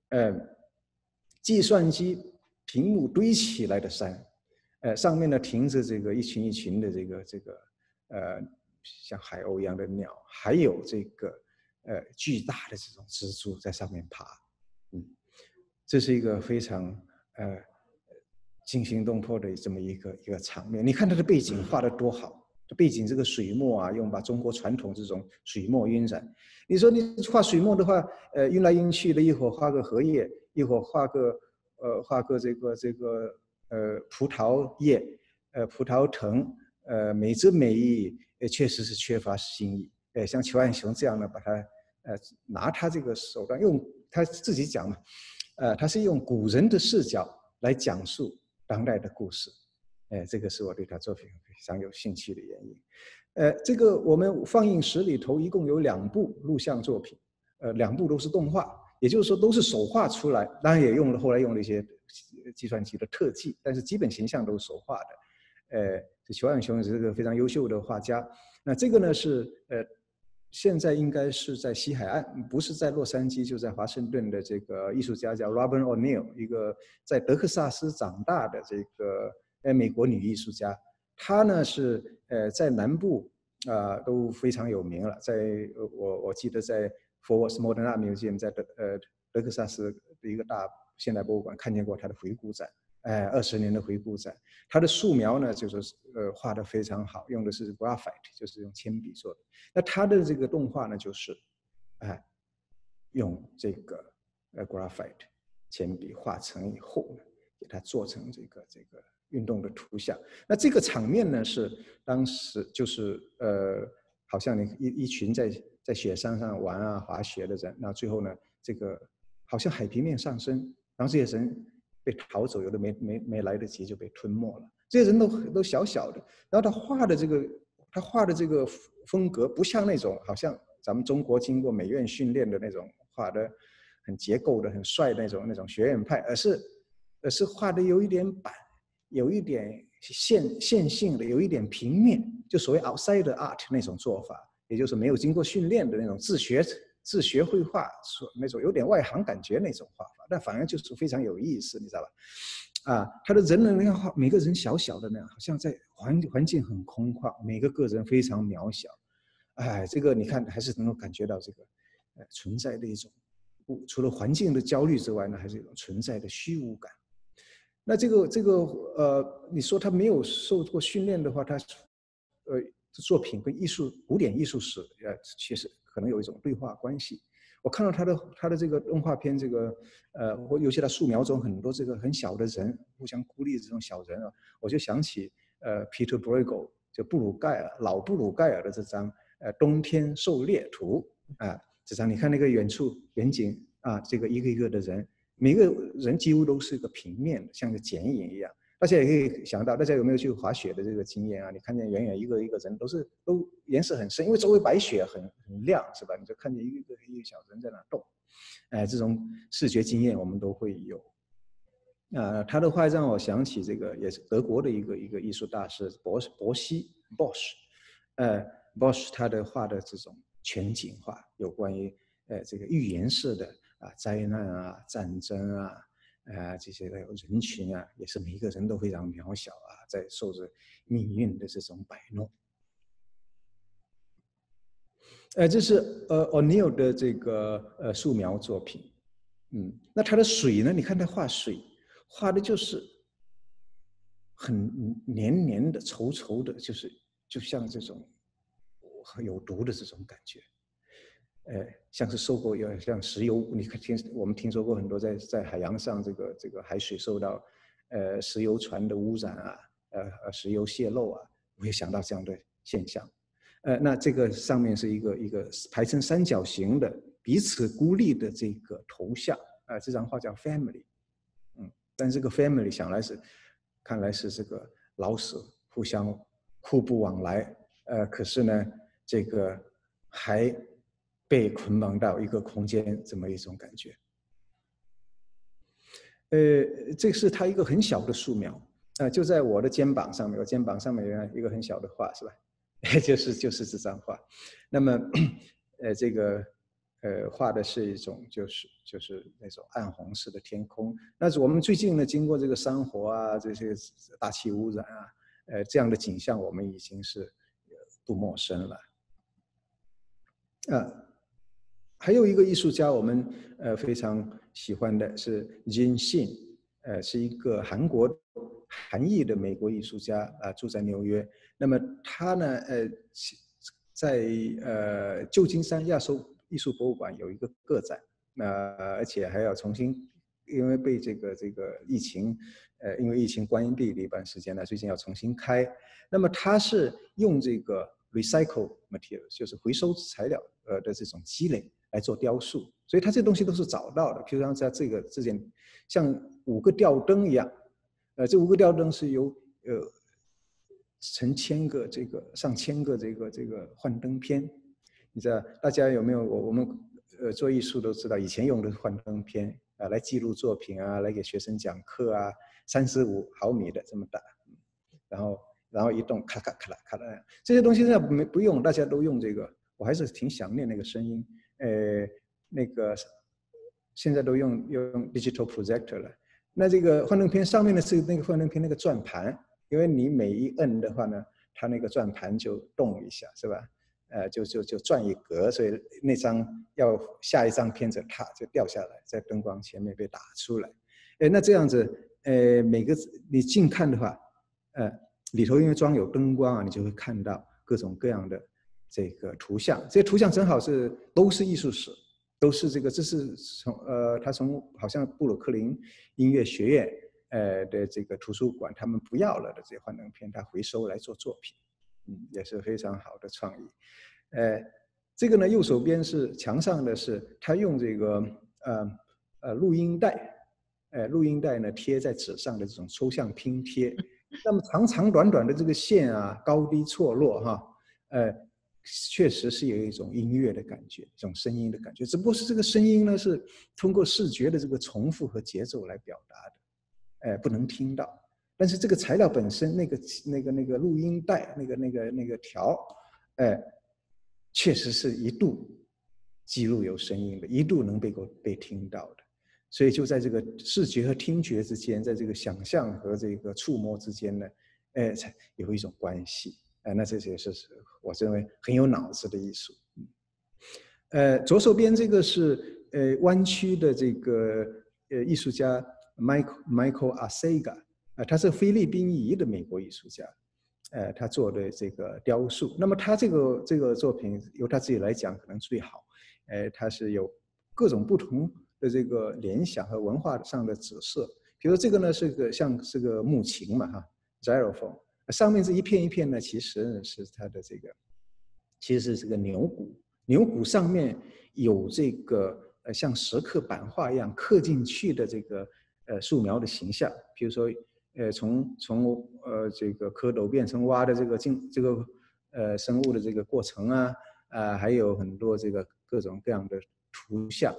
计算机屏幕堆起来的山，上面呢停着这个一群一群的这个像海鸥一样的鸟，还有这个巨大的这种蜘蛛在上面爬，这是一个非常惊心动魄的这么一个场面。你看它的背景画得多好，背景这个水墨啊，用把中国传统这种水墨晕染。你说你画水墨的话，晕来晕去的，一会儿画个荷叶，一会儿画个这个葡萄叶，葡萄藤，美姿美意，确实是缺乏新意。像裘岸雄这样的，把它拿他这个手段，用他自己讲嘛，他是用古人的视角来讲述当代的故事。这个是我对他作品非常有兴趣的原因。这个我们放映室里头一共有2部录像作品，2部都是动画，也就是说都是手画出来，当然也后来用了一些计算机的特技，但是基本形象都是手画的。这裘岸雄是个非常优秀的画家。那这个呢是现在应该是在西海岸，不是在洛杉矶，就在华盛顿的这个艺术家叫 Robin O'Neill， 一个在德克萨斯长大的这个美国女艺术家。她呢是在南部都非常有名了，在我记得在 Fort Worth Modern Art Museum 在德克萨斯的一个大现代博物馆看见过她的回顾展，20年的回顾展。她的素描呢就是画得非常好，用的是 graphite， 就是用铅笔做的。那她的这个动画呢就是用这个graphite 铅笔画成以后呢，给它做成这个运动的图像。那这个场面呢是当时就是好像你一群在雪山上玩啊滑雪的人，那最后呢这个好像海平面上升，然后这些人被逃走，有的没来得及就被吞没了。这些人都小小的，然后他画的这个风格不像那种好像咱们中国经过美院训练的那种画的很结构的很帅的那种学院派，而是画的有一点板，有一点线性的，有一点平面，就所谓 outside art 那种做法，也就是没有经过训练的那种自学绘画，那种有点外行感觉那种画法，但反而就是非常有意思，你知道吧？他的人呢，你看画每个人小小的那样，好像在环境很空旷，每个个人非常渺小。这个你看还是能够感觉到这个存在的一种除了环境的焦虑之外呢，还是一种存在的虚无感。那这个你说他没有受过训练的话，他作品跟古典艺术史确实可能有一种对话关系。我看到他的这个动画片，这个尤其他素描中很多这个很小的人互相孤立的这种小人啊，我就想起Peter Bruegel 就老布鲁盖尔的这张冬天狩猎图这张你看那个远景这个一个一个的人，每个人几乎都是个平面的，像个剪影一样。大家也可以想到，大家有没有去滑雪的这个经验啊？你看见远远一个一个人都颜色很深，因为周围白雪很亮，是吧？你就看见一个小人在那动。 这种视觉经验我们都会有。他的画让我想起这个也是德国的一个艺术大师博西 Bosch， 他的画的这种全景画，有关于这个寓言式的灾难啊、战争啊、这些人群啊，也是每一个人都非常渺小在受着命运的这种摆弄。这是O'Neill 的这个素描作品，那他的水呢？你看他画水，画的就是很黏黏的、稠稠的，就像这种有毒的这种感觉，像是受过像石油，我们听说过很多在海洋上这个海水受到石油船的污染石油泄漏我会想到这样的现象。那这个上面是一个排成三角形的彼此孤立的这个头像这张画叫 Family， 但这个 Family 看来是这个老死互相互不往来，可是呢，这个还被捆绑到一个空间，这么一种感觉。这是他一个很小的素描，就在我的肩膀上面，我肩膀上面有一个很小的画，是吧？就是这张画。那么，这个画的是一种就是那种暗红色的天空。但是我们最近呢，经过这个山火这些大气污染这样的景象我们已经是不陌生了。还有一个艺术家我们非常喜欢的是 Jin Xin， 是一个韩裔的美国艺术家住在纽约。那么他呢在旧金山亚洲艺术博物馆有一个个展，而且还要重新，因为被这个疫情因为疫情关闭了一段时间呢，最近要重新开。那么他是用这个 recycle material， 就是回收材料的这种积累来做雕塑，所以他这东西都是找到的。譬如像在这件像5个吊灯一样，这5个吊灯是由成千个上千个这个幻灯片。你知道大家有没有我们做艺术都知道，以前用的是幻灯片来记录作品来给学生讲课35毫米的这么大，然后一动咔啦咔啦咔啦，这些东西现在不用，大家都用这个。我还是挺想念那个声音，那个现在都用 digital projector 了。那这个幻灯片上面的是那个幻灯片那个转盘，因为你每一摁的话呢，它那个转盘就动一下，是吧？就转一格，所以那张下一张片子它就掉下来，在灯光前面被打出来。那这样子，每个你近看的话，里头因为装有灯光你就会看到各种各样的这个图像。这些图像正好都是艺术史，都是这是他从好像布鲁克林音乐学院的这个图书馆他们不要了的这些幻灯片，他回收来做作品，也是非常好的创意。这个呢，右手边是墙上的是他用这个录音带，录音带呢贴在纸上的这种抽象拼贴。那么长长短短的这个线高低错落确实是有一种音乐的感觉，一种声音的感觉。只不过是这个声音呢是通过视觉的这个重复和节奏来表达的，不能听到。但是这个材料本身，那个录音带，那个条，确实是一度记录有声音的，一度能被听到的。所以就在这个视觉和听觉之间，在这个想象和这个触摸之间呢，才有一种关系。那这也是我认为很有脑子的艺术。左手边这个是湾区的这个艺术家 Michael Arcega，他是菲律宾裔的美国艺术家，他做的这个雕塑。那么他这个作品由他自己来讲可能最好，他是有各种不同的这个联想和文化上的指示。比如这个呢是个木琴嘛，xylophone， 上面这一片一片呢，其实是它的其实是这个牛骨，牛骨上面有这个像石刻版画一样刻进去的这个素描的形象。比如说从这个蝌蚪变成蛙的这个生物的这个过程还有很多这个各种各样的图像。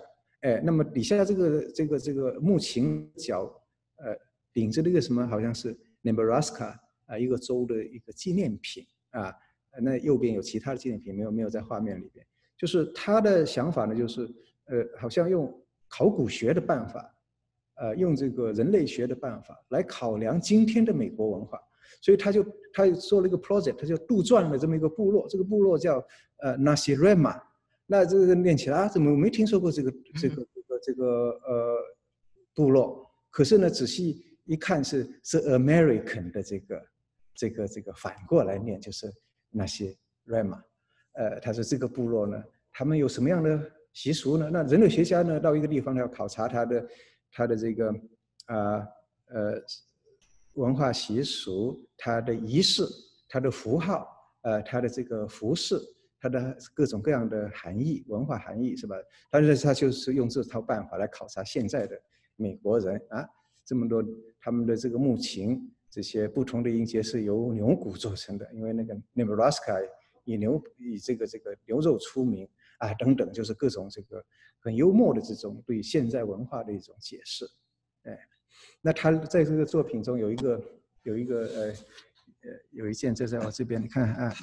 那么底下这个木琴脚，顶着那个什么好像是 Nebraska 一个州的一个纪念品啊，那右边有其他的纪念品没有在画面里边。就是他的想法呢，就是好像用考古学的办法，用这个人类学的办法来考量今天的美国文化。所以他做了一个 project， 他就杜撰了这么一个部落，这个部落叫Nasirema。那这个念起来怎么没听说过这个部落？可是呢，仔细一看是 American 的这个反过来念就是 Nasirema。他说这个部落呢，他们有什么样的习俗呢？那人类学家呢，到一个地方要考察他的这个文化习俗、他的仪式、他的符号、他的这个服饰、它的各种各样的含义、文化含义，是吧？但是他就是用这套办法来考察现在的美国人啊，这么多他们的这个木琴，这些不同的音节是由牛骨做成的，因为那个 Nebraska 以这个牛肉出名啊，等等，就是各种这个很幽默的这种对现在文化的一种解释。那他在这个作品中有一件，这在我这边你看啊。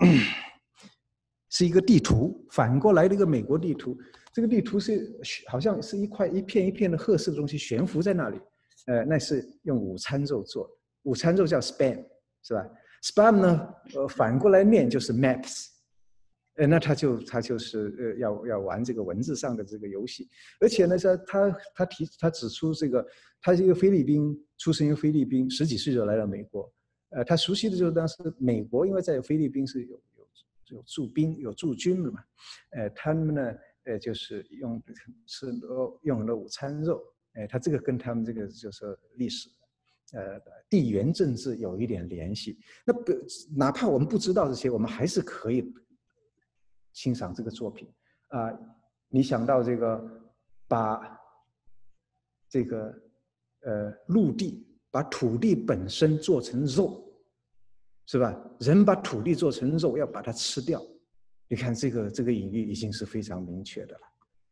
是一个地图，反过来的一个美国地图。这个地图是好像是一片一片的褐色的东西悬浮在那里。那是用午餐肉做的，午餐肉叫 spam， 是吧 ？spam 呢，反过来念就是 maps。那他就是要玩这个文字上的这个游戏，而且呢，他指出这个，他是一个菲律宾出生于菲律宾，10几岁就来到美国。他熟悉的就是当时美国，因为在菲律宾是有驻军的嘛，他们呢，就是用很多午餐肉，他这个跟他们这个就是历史，地缘政治有一点联系。那哪怕我们不知道这些，我们还是可以欣赏这个作品啊。你想到这个，把这个陆地，把土地本身做成肉。是吧？人把土地做成肉，要把它吃掉。你看这个隐喻已经是非常明确的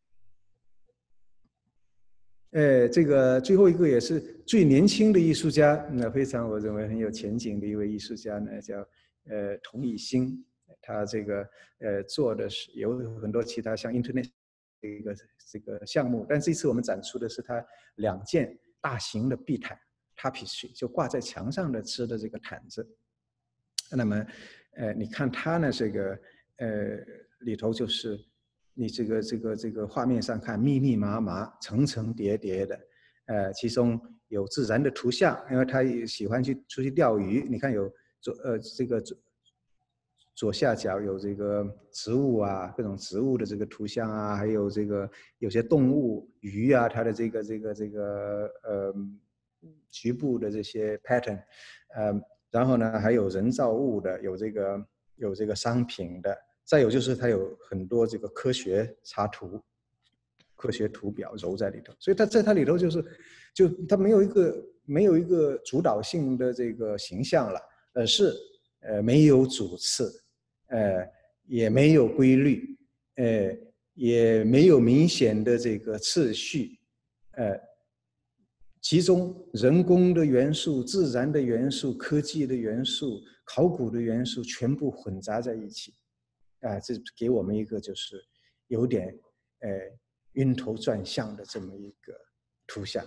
了。这个最后一个也是最年轻的艺术家，那非常我认为很有前景的一位艺术家呢，叫童艺兴。他这个做的是有很多其他像 Internet 这个项目，但这次我们展出的是他2件大型的壁毯 tapestry， 就挂在墙上的织的这个毯子。那么，你看它呢，这个里头就是你这个画面上看密密麻麻、层层叠叠的，其中有自然的图像，因为他也喜欢出去钓鱼。你看有左下角有这个植物啊，各种植物的这个图像啊，还有这个有些动物鱼啊，它的这个局部的这些 pattern，然后呢，还有人造物的，有这个商品的，再有就是它有很多这个科学插图、科学图表揉在里头，所以它在它里头就它没有一个主导性的这个形象了，是没有主次，也没有规律，也没有明显的这个次序，其中人工的元素、自然的元素、科技的元素、考古的元素全部混杂在一起，这给我们一个就是有点晕头转向的这么一个图像。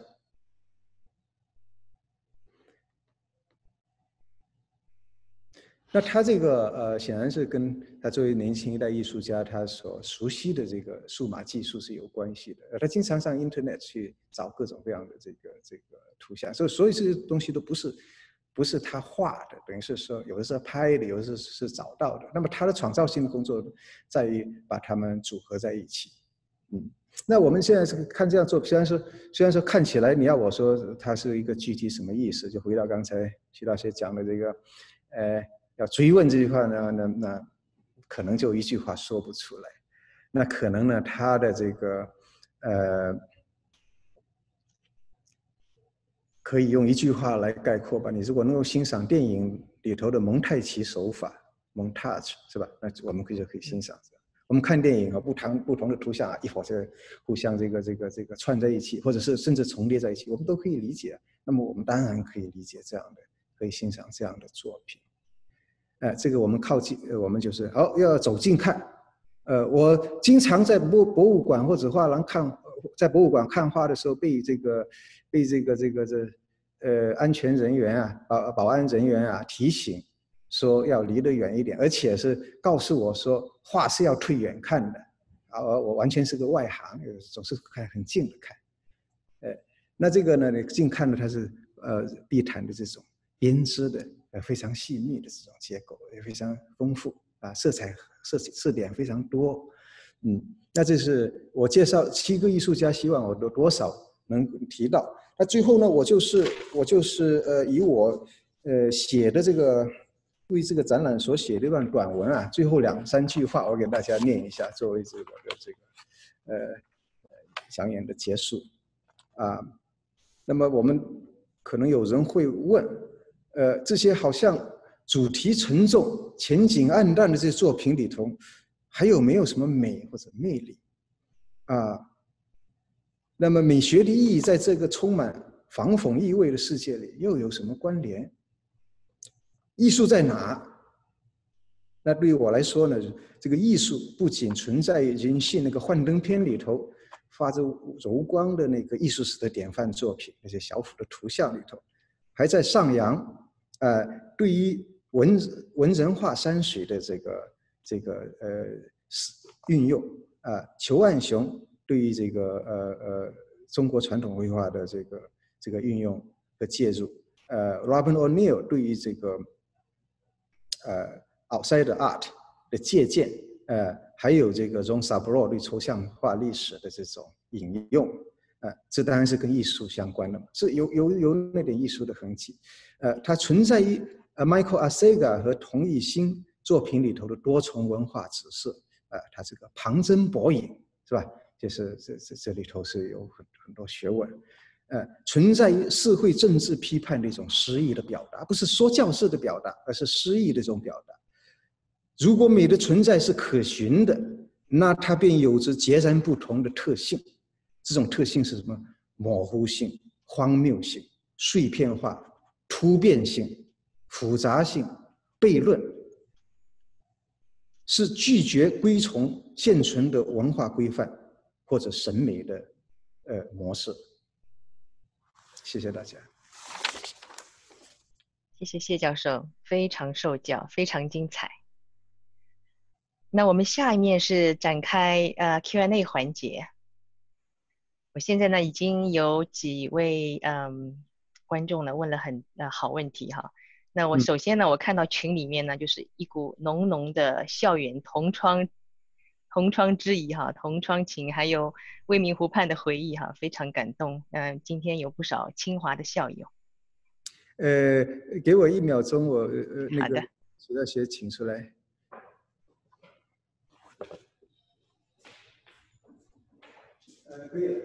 那他这个显然是跟他作为年轻一代艺术家，他所熟悉的这个数码技术是有关系的。他经常上 Internet 去找各种各样的这个图像，所以这些东西都不是他画的，等于是说有的是拍的，有的是找到的。那么他的创造性的工作在于把它们组合在一起。那我们现在是看这样做，虽然说看起来你要我说它是一个具体什么意思，就回到刚才徐老师讲的这个，要追问这句话呢，那可能就一句话说不出来。那可能呢，他的这个可以用一句话来概括吧。你如果能够欣赏电影里头的蒙太奇手法 ，montage 是吧？那我们就可以欣赏。 我们看电影啊，不同的图像啊，一会儿就互相这个串在一起，或者是甚至重叠在一起，我们都可以理解。那么我们当然可以理解这样的，可以欣赏这样的作品。这个我们靠近，我们就是要走近看。我经常在博物馆或者画廊在博物馆看画的时候，被安全人员啊，保安人员啊提醒说要离得远一点，而且是告诉我说画是要退远看的。我完全是个外行，总是看很近的看。那这个呢，你近看呢，它是地毯的这种编织的非常细密的这种结构，也非常丰富啊，色点非常多。那这是我介绍7个艺术家，希望我多少能提到。那最后呢，我就是以我写的这个为这个展览所写的一段短文啊，最后2、3句话，我给大家念一下，作为这个讲演的结束啊。那么我们可能有人会问，这些好像主题沉重、前景暗淡的这些作品里头，还有没有什么美或者魅力啊？那么美学的意义在这个充满反讽意味的世界里又有什么关联？艺术在哪？那对于我来说呢，这个艺术不仅存在于人性那个幻灯片里头发着柔光的那个艺术史的典范作品，那些小幅的图像里头，还在上扬对于文人画山水的这个运用裘岸雄对于这个中国传统绘画的这个运用和介入，Robin O'Neill 对于这个outside art 的借鉴，还有这个 Ron Sabro 对抽象画历史的这种引用，这当然是跟艺术相关的嘛，是有那点艺术的痕迹，它存在于Michael Arcega 和童艺新作品里头的多重文化指示，它这个旁征博引是吧？就是这里头是有很多学问，存在于社会政治批判的一种诗意的表达，不是说教式的表达，而是诗意的这种表达。如果美的存在是可循的，那它便有着截然不同的特性。这种特性是什么？模糊性、荒谬性、碎片化、突变性、复杂性、悖论，是拒绝归从现存的文化规范或者审美的模式。谢谢大家。 谢谢谢教授，非常受教，非常精彩。那我们下一面是展开Q&A 环节。我现在呢已经有几位观众呢问了很好问题哈。那我首先呢，我看到群里面呢就是一股浓浓的校园同窗之谊哈，同窗情，还有未名湖畔的回忆哈，非常感动。今天有不少清华的校友。 给我1秒钟，我好的， 徐大学请出来。可以。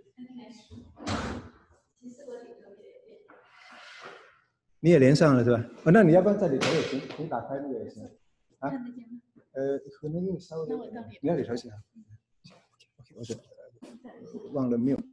你也连上了是吧？那你要不然在里头也行，你打开那个也行。啊？可能用稍微。你要里头行啊。OK， 我是忘了mute。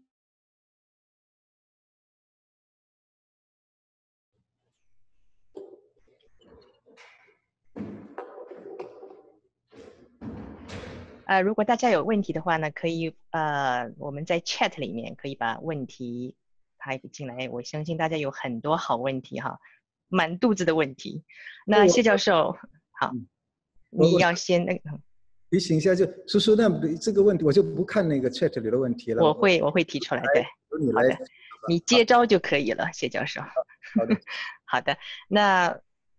如果大家有问题的话呢，可以我们在 chat 里面可以把问题type进来。我相信大家有很多好问题哈，满肚子的问题。那谢教授，好，你要先那个提醒一下，就叔叔那这个问题，我就不看那个 chat 里的问题了。 我会提出来，对，好的，你接招就可以了，谢教授。 好的， 好的，那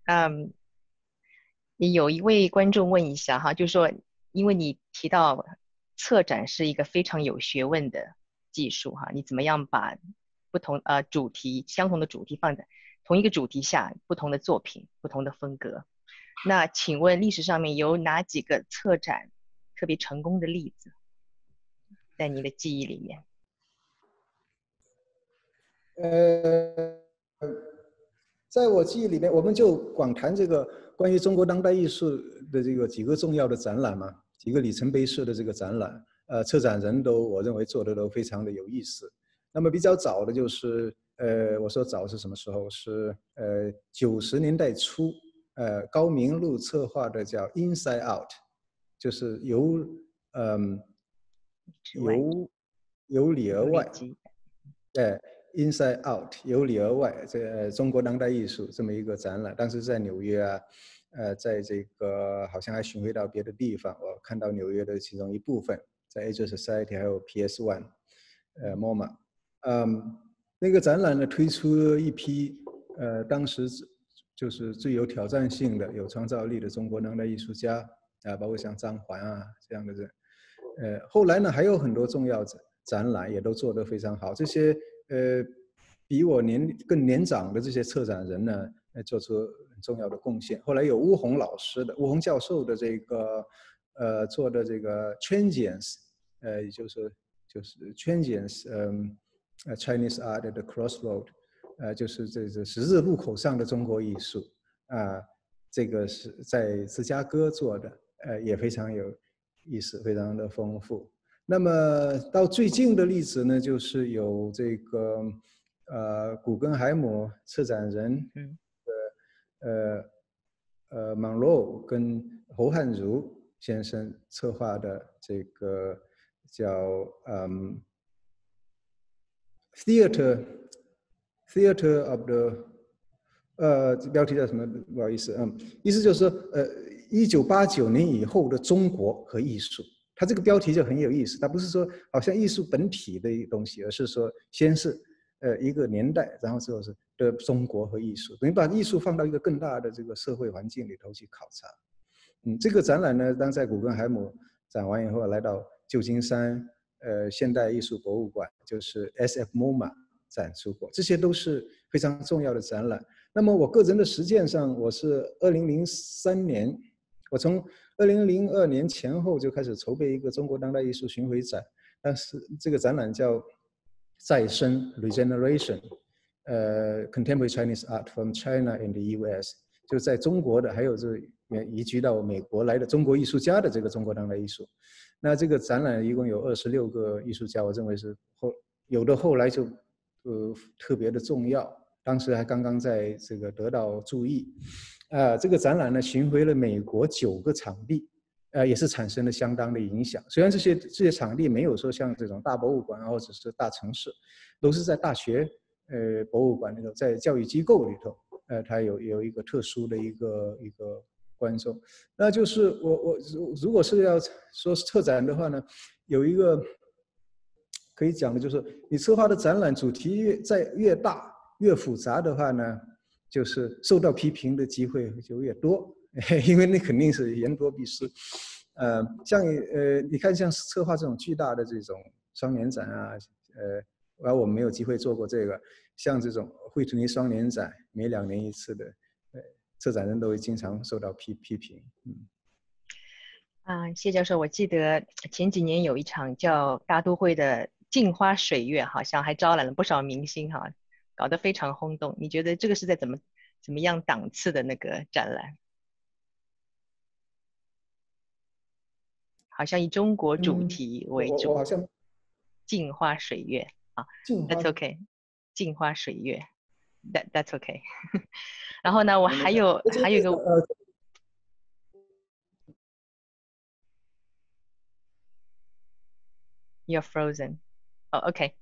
有一位观众问一下哈，就是说，因为你提到策展是一个非常有学问的技术哈，你怎么样把不同主题相同的主题放在同一个主题下，不同的作品、不同的风格？那请问历史上面有哪几个策展特别成功的例子，在你的记忆里面？ 在我记忆里面，我们就光谈这个关于中国当代艺术的这个几个重要的展览嘛。 几个里程碑式的这个展览，策展人我认为做的都非常的有意思。那么比较早的就是，我说早是什么时候？是90年代初，高明路策划的叫 Inside Out， 就是由里而外，Inside Out 由里而外，中国当代艺术这么一个展览，当时在纽约啊，在这个好像还巡回到别的地方，我看到纽约的其中一部分，在 Asia Society 还有 PS1，MoMA，那个展览呢推出了一批当时就是最有挑战性的、有创造力的中国当代艺术家啊，包括像张环啊这样的人。后来呢还有很多重要展览也都做得非常好，这些比我更年长的这些策展人呢，做出很重要的贡献。后来有巫红教授的这个做的这个 Transience， 也就是 Transience， Chinese Art at the Crossroad， 就是这十字路口上的中国艺术啊，这个是在芝加哥做的，也非常有意思，非常的丰富。那么到最近的例子呢，就是有这个古根海姆策展人Monroe 跟侯汉儒先生策划的这个叫Theater of the 标题叫什么？不好意思，意思就是说1989年以后的中国和艺术。它这个标题就很有意思，它不是说好像艺术本体的东西，而是说先是一个年代，然后之后是的中国和艺术，等于把艺术放到一个更大的这个社会环境里头去考察。这个展览呢，当在古根海姆展完以后，来到旧金山现代艺术博物馆，就是 SF MoMA 展出过，这些都是非常重要的展览。那么我个人的实践上，我是2003年，我从2002年前后就开始筹备一个中国当代艺术巡回展，但是这个展览叫再生 Regeneration， Contemporary Chinese Art from China and the US， 就在中国的，还有这移居到美国来的中国艺术家的这个中国当代艺术。那这个展览一共有26个艺术家，我认为是有的后来就特别的重要。当时还刚刚在这个得到注意，这个展览呢巡回了美国9个场地，也是产生了相当的影响。虽然这些场地没有说像这种大博物馆或者是大城市，都是在大学博物馆里头，在教育机构里头，它有一个特殊的一个观众。那就是我如果是要说策展的话呢，有一个可以讲的就是你策划的展览主题越大。越复杂的话呢，就是受到批评的机会就越多，因为那肯定是言多必失。像你看，像策划这种巨大的这种双年展啊，而我们没有机会做过这个，像这种惠特尼双年展，每2年1次的，策展人都会经常受到批评。 谢教授，我记得前几年有一场叫大都会的镜花水月，好像还招揽了不少明星哈。搞得非常轰动，你觉得这个是在怎么样档次的那个展览？好像以中国主题为主， 我好像镜花水月啊 ，That's OK， 镜花水月 ，That's OK 。然后呢，我还有一个，You're frozen， 哦 ，OK。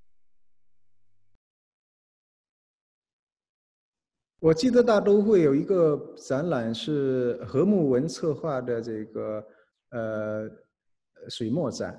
我记得大都会有一个展览是何慕文策划的这个水墨展，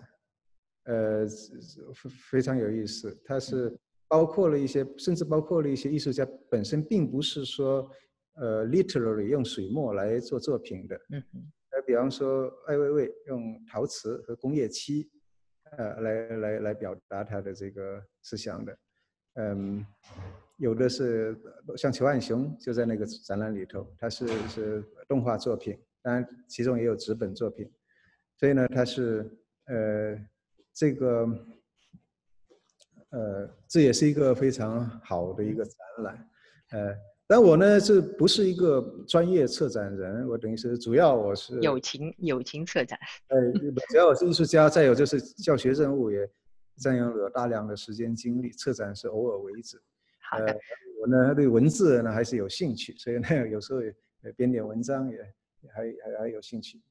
非常有意思。它是包括了一些，甚至包括了一些艺术家本身并不是说literally 用水墨来做作品的，比方说艾未未用陶瓷和工业漆，来表达他的这个思想的，有的是像裘汉雄就在那个展览里头，他是动画作品，当然其中也有纸本作品，所以呢，他是这个这也是一个非常好的一个展览， 但我呢是不是一个专业策展人？我等于是主要我是友情策展。 主要我是艺术家，再有就是教学任务也占用了大量的时间精力，策展是偶尔为之。 好的。 我呢对文字呢还是有兴趣，所以呢有时候也编点文章也还有兴趣。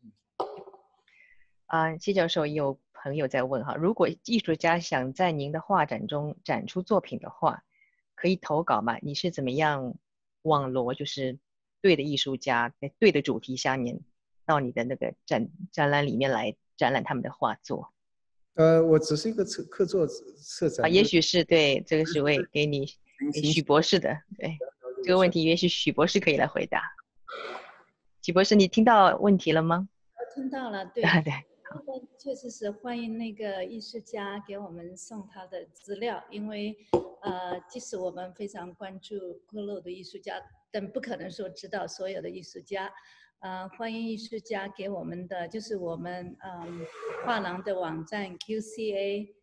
谢教授，有朋友在问哈，如果艺术家想在您的画展中展出作品的话，可以投稿吗？你是怎么样网罗就是对的艺术家在对的主题下面到你的那个展览里面来展览他们的画作？ 我只是一个客座策展。 也许是对，这个是为给许博士的。对，这个问题也许许博士可以来回答。许博士，你听到问题了吗？ 我听到了，对。 对。 确实是欢迎那个艺术家给我们送他的资料，因为即使我们非常关注各路的艺术家，但不可能说知道所有的艺术家。欢迎艺术家给我们的就是我们画廊的网站 QCA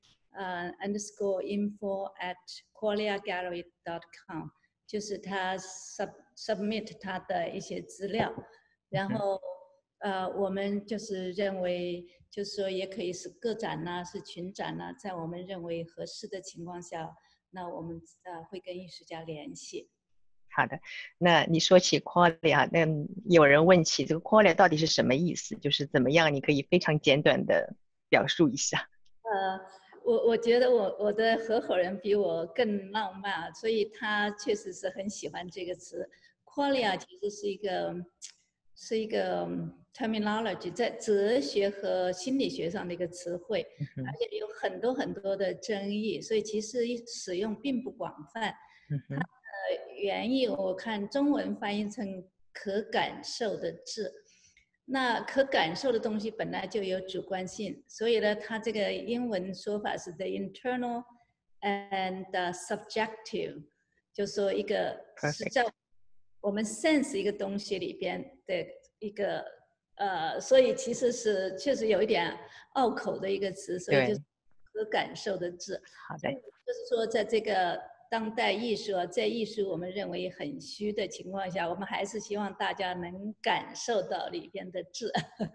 _info@qualiagallery.com， 就是他 submit 他的一些资料，然后我们就是认为，就是说也可以是个展呐，是群展呐，在我们认为合适的情况下，那我们会跟艺术家联系。 好的，那你说起 qualia， 那有人问起这个 qualia 到底是什么意思？就是怎么样？你可以非常简短的表述一下。 我觉得我的合伙人比我更浪漫，所以他确实是很喜欢这个词。qualia 其实是一个 terminology， 在哲学和心理学上的一个词汇，而且有很多的争议，所以其实使用并不广泛。它的原意我看中文翻译成可感受的质，那可感受的东西本来就有主观性，所以呢，它这个英文说法是 the internal and subjective， 就说一个是在我们 sense 一个东西里边的一个所以其实是确实有一点拗口的一个词，所以就是可感受的质。 好的， 就是说在这个当代艺术在艺术我们认为很虚的情况下，我们还是希望大家能感受到里边的质。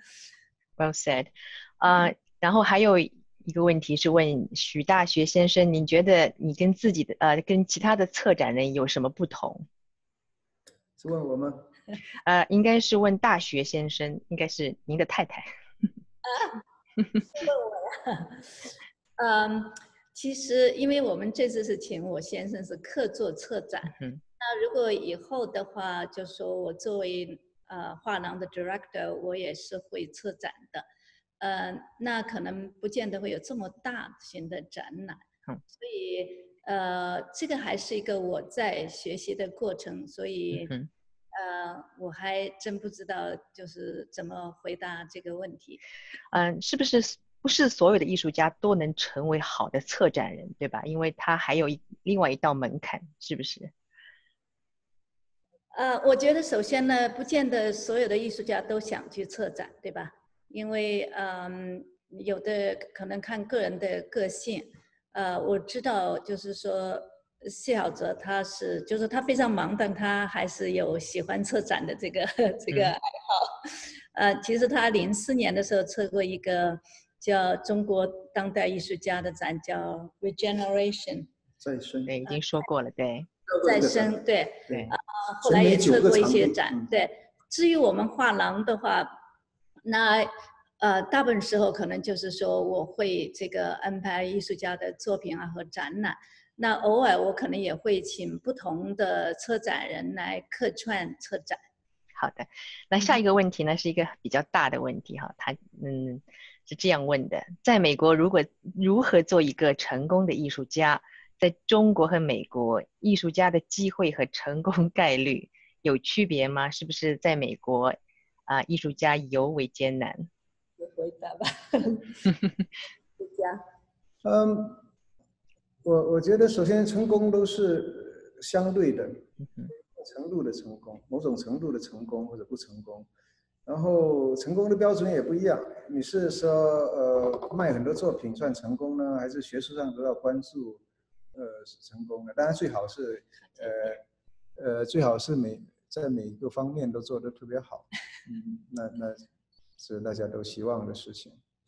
Well said。然后还有一个问题是问许大学先生，你觉得你跟自己的跟其他的策展人有什么不同？ 是问我吗？ 应该是问大学先生，应该是您的太太。 问我呀？其实因为我们这次是请我先生是客座策展，那如果以后的话，就说我作为画廊的 director， 我也是会策展的，那可能不见得会有这么大型的展览，所以这个还是一个我在学习的过程，所以我还真不知道就是怎么回答这个问题。 是不是所有的艺术家都能成为好的策展人，对吧？因为他还有另外一道门槛，是不是？ 我觉得首先呢，不见得所有的艺术家都想去策展，对吧？因为有的可能看个人的个性。我知道就是说谢小哲就是他非常忙，但他还是有喜欢策展的这个爱好。其实他04年的时候策过一个叫中国当代艺术家的展，叫 Regeneration 再生。 对，已经说过了，对。 再生，对。后来也策过一些展，对。至于我们画廊的话，那大部分时候可能就是说我会这个安排艺术家的作品和展览，那偶尔我可能也会请不同的策展人来客串策展。 好的，那下一个问题呢是一个比较大的问题哈，他是这样问的：在美国如何做一个成功的艺术家？在中国和美国，艺术家的机会和成功概率有区别吗？是不是在美国艺术家尤为艰难？ 回答吧。 我觉得首先成功都是相对的，程度的成功，某种程度的成功或者不成功，然后成功的标准也不一样。你是说卖很多作品算成功呢，还是学术上得到关注是成功的？当然最好是最好是在每一个方面都做得特别好，那是大家都希望的事情。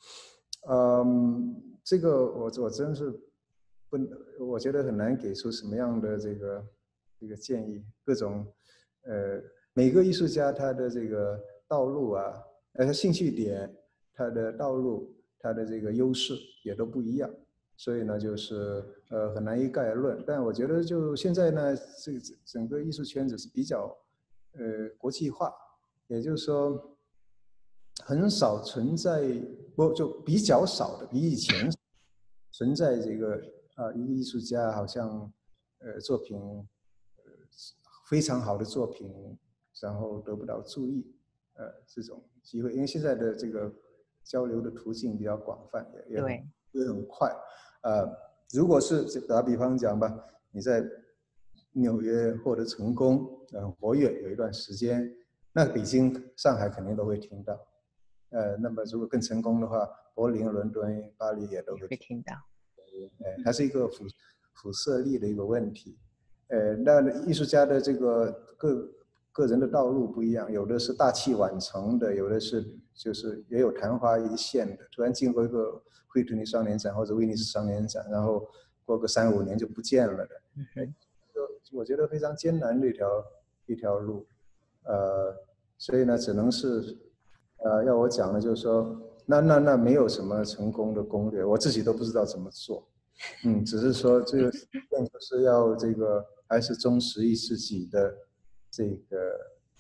这个我真是我觉得很难给出什么样的这个建议。各种每个艺术家他的这个道路啊，他兴趣点，他的道路，他的这个优势也都不一样，所以呢就是很难一概而论。但我觉得就现在呢，这个整个艺术圈子是比较国际化，也就是说很少存在就比较少的比以前存在这个一个艺术家好像作品非常好的作品，然后得不到注意这种机会，因为现在的这个交流的途径比较广泛，也很快。如果是打比方讲吧，你在纽约获得成功，活跃有一段时间，那北京、上海肯定都会听到。那么如果更成功的话，柏林、伦敦、巴黎也都会听到。 它是一个辐射力的一个问题。那艺术家的这个个人的道路不一样，有的是大器晚成的，有的是就是也有昙花一现的，突然经过一个惠特尼双年展或者威尼斯双年展，然后过个3-5年就不见了的。我觉得非常艰难的一条路。所以呢，只能是要我讲的就是说，那没有什么成功的攻略，我自己都不知道怎么做。只是说这个就是要这个还是忠实于自己的这个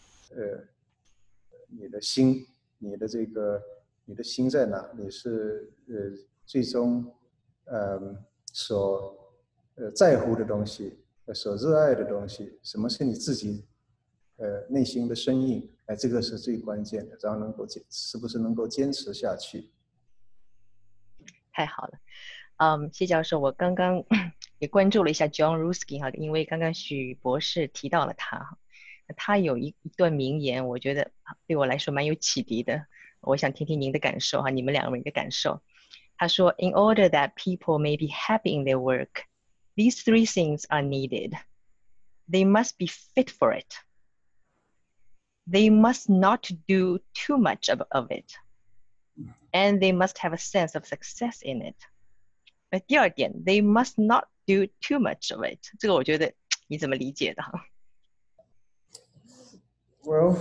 你的心，你的心在哪？你是最终所在乎的东西，所热爱的东西，什么是你自己内心的声音？这个是最关键的，然后是不是能够坚持下去？ 太好了。谢教授，我刚刚也关注了一下 John Ruski 哈，因为刚刚许博士提到了他有一段名言，我觉得对我来说蛮有启迪的，我想听听您的感受哈，你们两个人的感受。他说 ，In order that people may be happy in their work, these 3 things are needed. They must be fit for it. They must not do too much of it. And they must have a sense of success in it.第二点 ，they must not do too much of it。这个我觉得你怎么理解的 ？Well,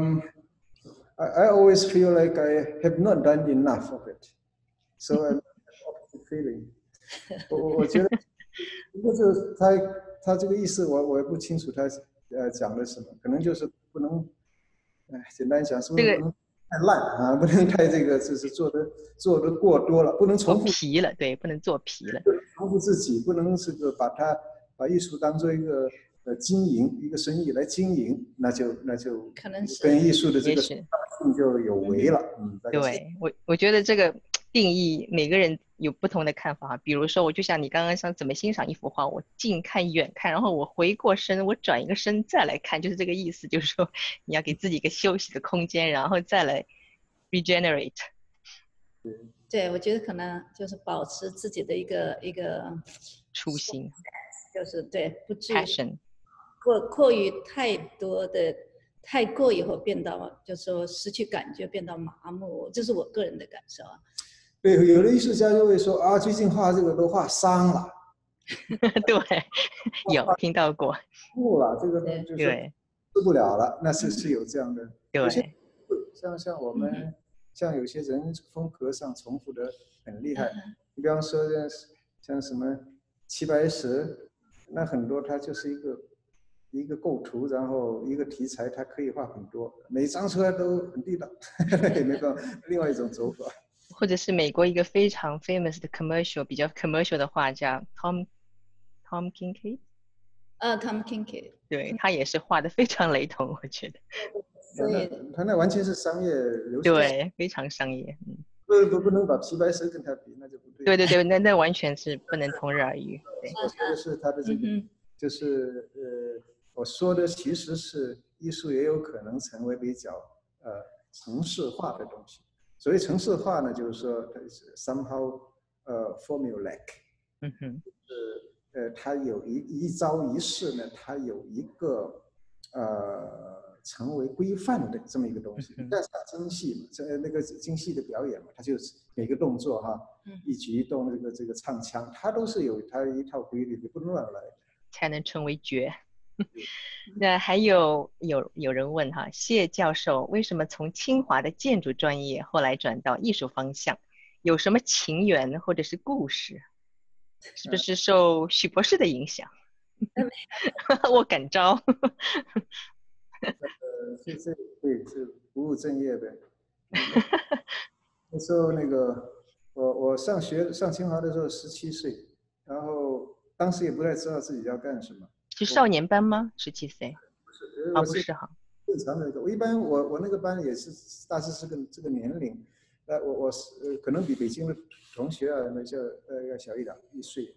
I always feel like I have not done enough of it, so I'm feeling. 我觉得，就是他这个意思，我也不清楚他讲的什么，可能就是不能，简单讲是不是不能太烂啊，不能太这个就是做的过多了，不能重复皮了，对，不能做皮了， 重复自己，不能这个把艺术当做一个经营一个生意来经营，那就可能是跟艺术的这个就有违了。 对，我觉得这个定义每个人有不同的看法。比如说，我就像你刚刚想怎么欣赏一幅画，我近看远看，然后我回过身，我转一个身再来看，就是这个意思。就是说，你要给自己一个休息的空间，然后再来 regenerate。 对，我觉得可能就是保持自己的一个初心， 就是对，不至于过于太过以后变到，就是说失去感觉，变到麻木，这是我个人的感受啊。 对，有的艺术家就会说啊，最近画这个都画伤了。 对，有听到过。 不了，这个就是治不了了，那是有这样的。 对， 像我们。像有些人风格上重复的很厉害，你比方说像什么齐白石，那很多他就是一个构图，然后一个题材，他可以画很多，每张出来都很地道，也没办法，另外一种走法。 或者是美国一个非常 famous 的 commercial 比较 commercial 的画家 Tom Kincaid。 Tom Kincaid。 对，他也是画的非常雷同，我觉得。 所以他那完全是商业流程， 对，非常商业。 不能把齐白石跟他比，那就不对。 对，那完全是不能同日而语。 我觉得是他的这个，就是我说的其实是艺术也有可能成为比较程式化的东西。所谓程式化呢，就是说它是 somehow formulaic， 它有一招一式呢，它有一个成为规范的这么一个东西。你看京戏嘛，那个京戏的表演嘛，它就是每个动作哈，一举一动，这个唱腔，它都是有它一套规律，你不能乱来， 才能成为绝。那还有人问哈，谢教授为什么从清华的建筑专业后来转到艺术方向？有什么情缘或者是故事？是不是受许博士的影响？我感召。 对，是不务正业呗。那时候那个我上清华的时候17岁，然后当时也不太知道自己要干什么。 是少年班吗？17岁？ 不不是哈。 正常的，我一般我那个班也是大致是这个年龄，我是可能比北京的同学啊要小1岁，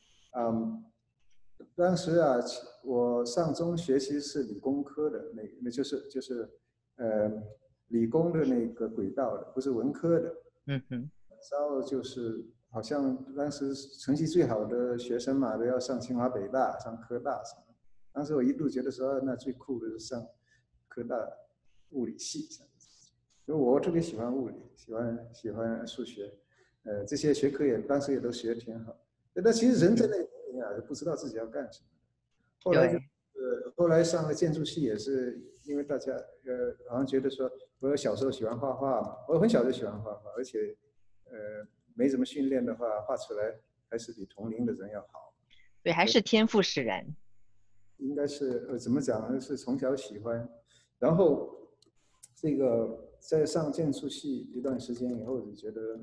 当时啊我上中学其实是理工科的，那就是理工的那个轨道的，不是文科的。然后就是好像当时成绩最好的学生嘛，都要上清华北大、上科大什么。当时我一度觉得说，那最酷的是上科大物理系，因为我特别喜欢物理，喜欢数学，这些学科当时也都学得挺好。但其实人在那个年龄啊，不知道自己要干什么。后来上了建筑系也是因为大家好像觉得说，我小时候喜欢画画嘛，我很小就喜欢画画，而且没怎么训练的话，画出来还是比同龄的人要好。 对，还是天赋使然。 应该是怎么讲呢？是从小喜欢，然后这个在上建筑系一段时间以后，就觉得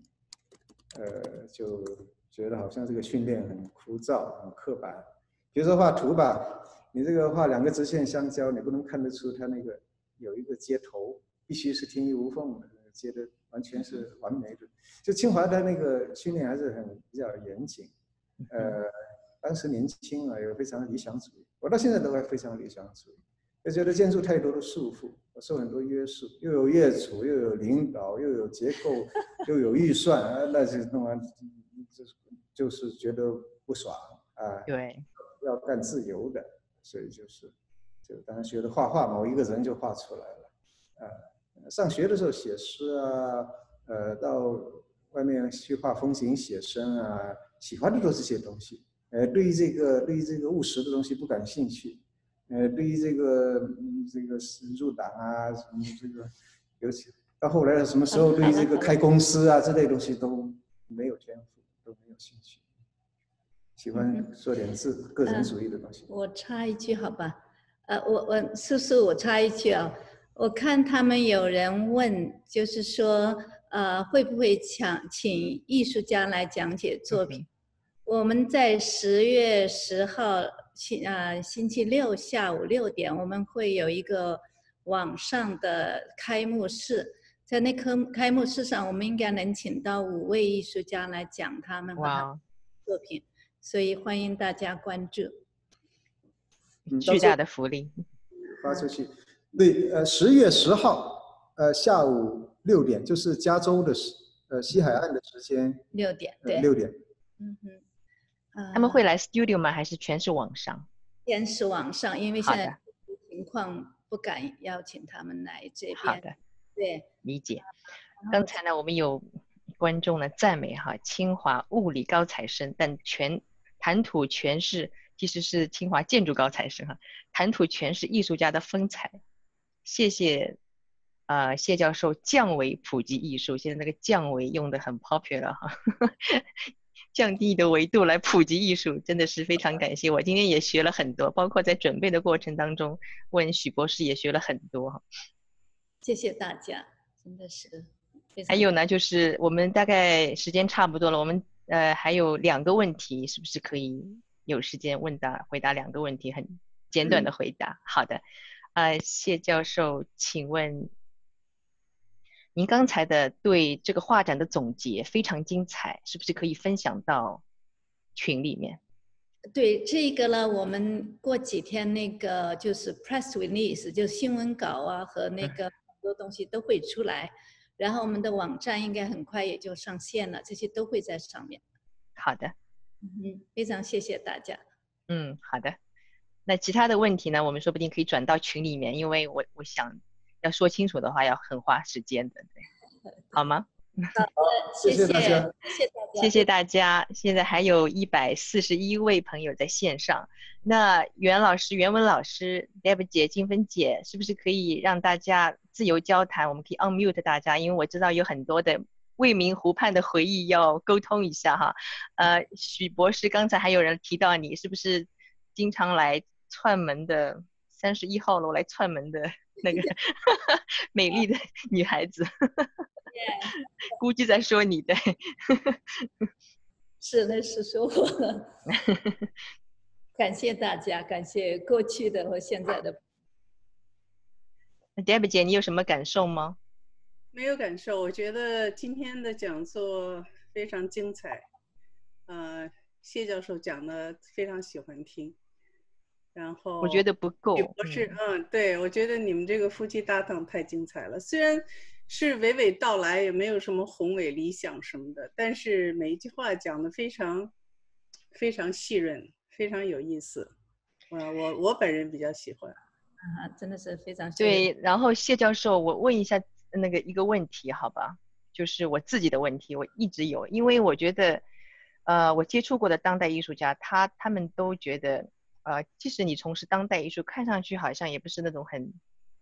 就觉得好像这个训练很枯燥、很刻板。比如说画图吧，你这个画2个直线相交，你不能看得出它那个有一个接头，必须是天衣无缝的，接的完全是完美的。就清华的那个训练还是比较严谨，当时年轻啊，也非常理想主义。我到现在都还非常理想主义，就觉得建筑太多的束缚，我受很多约束，又有业主，又有领导，又有结构，又有预算，那就弄完就是觉得不爽啊。 对， 要干自由的，所以就当时学的画画，某一个人就画出来了。上学的时候写诗啊，到外面去画风景写生啊，喜欢的都是这些东西。对于这个务实的东西不感兴趣。对于这个入党啊，什么这个，尤其到后来什么时候对于这个开公司啊这类东西都没有天赋，都没有兴趣。喜欢说点个人主义的东西。 我插一句好吧？我插一句啊，我看他们有人问，就是说会不会请艺术家来讲解作品？我们在10月10号星期六下午6点，我们会有一个网上的开幕式，在那开幕式上，我们应该能请到5位艺术家来讲他们的作品，所以欢迎大家关注。 巨大的福利。 发出去。对，10月10号下午6点，就是加州的西海岸的时间。 6点，对。 6点。 他们会来 studio 吗？还是全是网上？ 全是网上，因为现在情况不敢邀请他们来这边。 好的， 对， 理解。刚才呢，我们有观众呢赞美哈清华物理高材生，但谈吐全是其实是清华建筑高材生哈，谈吐全是艺术家的风采。谢谢谢教授降维普及艺术，现在那个降维用的很 popular 哈。降低的维度来普及艺术，真的是非常感谢。我今天也学了很多，包括在准备的过程当中，问许博士也学了很多。 谢谢大家，真的是。 还有呢，就是我们大概时间差不多了，我们还有2个问题，是不是可以有时间回答2个问题，很简短的回答？好的，谢教授，请问。您刚才的对这个画展的总结非常精彩，是不是可以分享到群里面？ 对这个呢，我们过几天那个就是 press release， 就新闻稿啊和那个很多东西都会出来，然后我们的网站应该很快也就上线了，这些都会在上面。 好的， 非常谢谢大家。 好的。那其他的问题呢，我们说不定可以转到群里面，因为我想要说清楚的话要很花时间的，对，好吗？ 好的，谢谢大家， 谢谢大家。现在还有141位朋友在线上。那袁老师、袁文老师、Deb 姐、金芬姐，是不是可以让大家自由交谈？我们可以 unmute 大家，因为我知道有很多的未名湖畔的回忆要沟通一下哈。许博士，刚才还有人提到你是不是经常来串门的31号楼来串门的那个美丽的女孩子？估计在说你，对。 是，那是说我。感谢大家，感谢过去的和现在的。 Deb 姐，你有什么感受吗？ 没有感受，我觉得今天的讲座非常精彩。谢教授讲的非常喜欢听。然后我觉得不够。 不是，对，我觉得你们这个夫妻搭档太精彩了。虽然是娓娓道来，也没有什么宏伟理想什么的，但是每一句话讲的非常非常细润，非常有意思。我本人比较喜欢。 真的是非常对。然后谢教授，我问一下一个问题，好吧？就是我自己的问题，我一直有，因为我觉得，我接触过的当代艺术家，他们都觉得，即使你从事当代艺术，看上去好像也不是那种很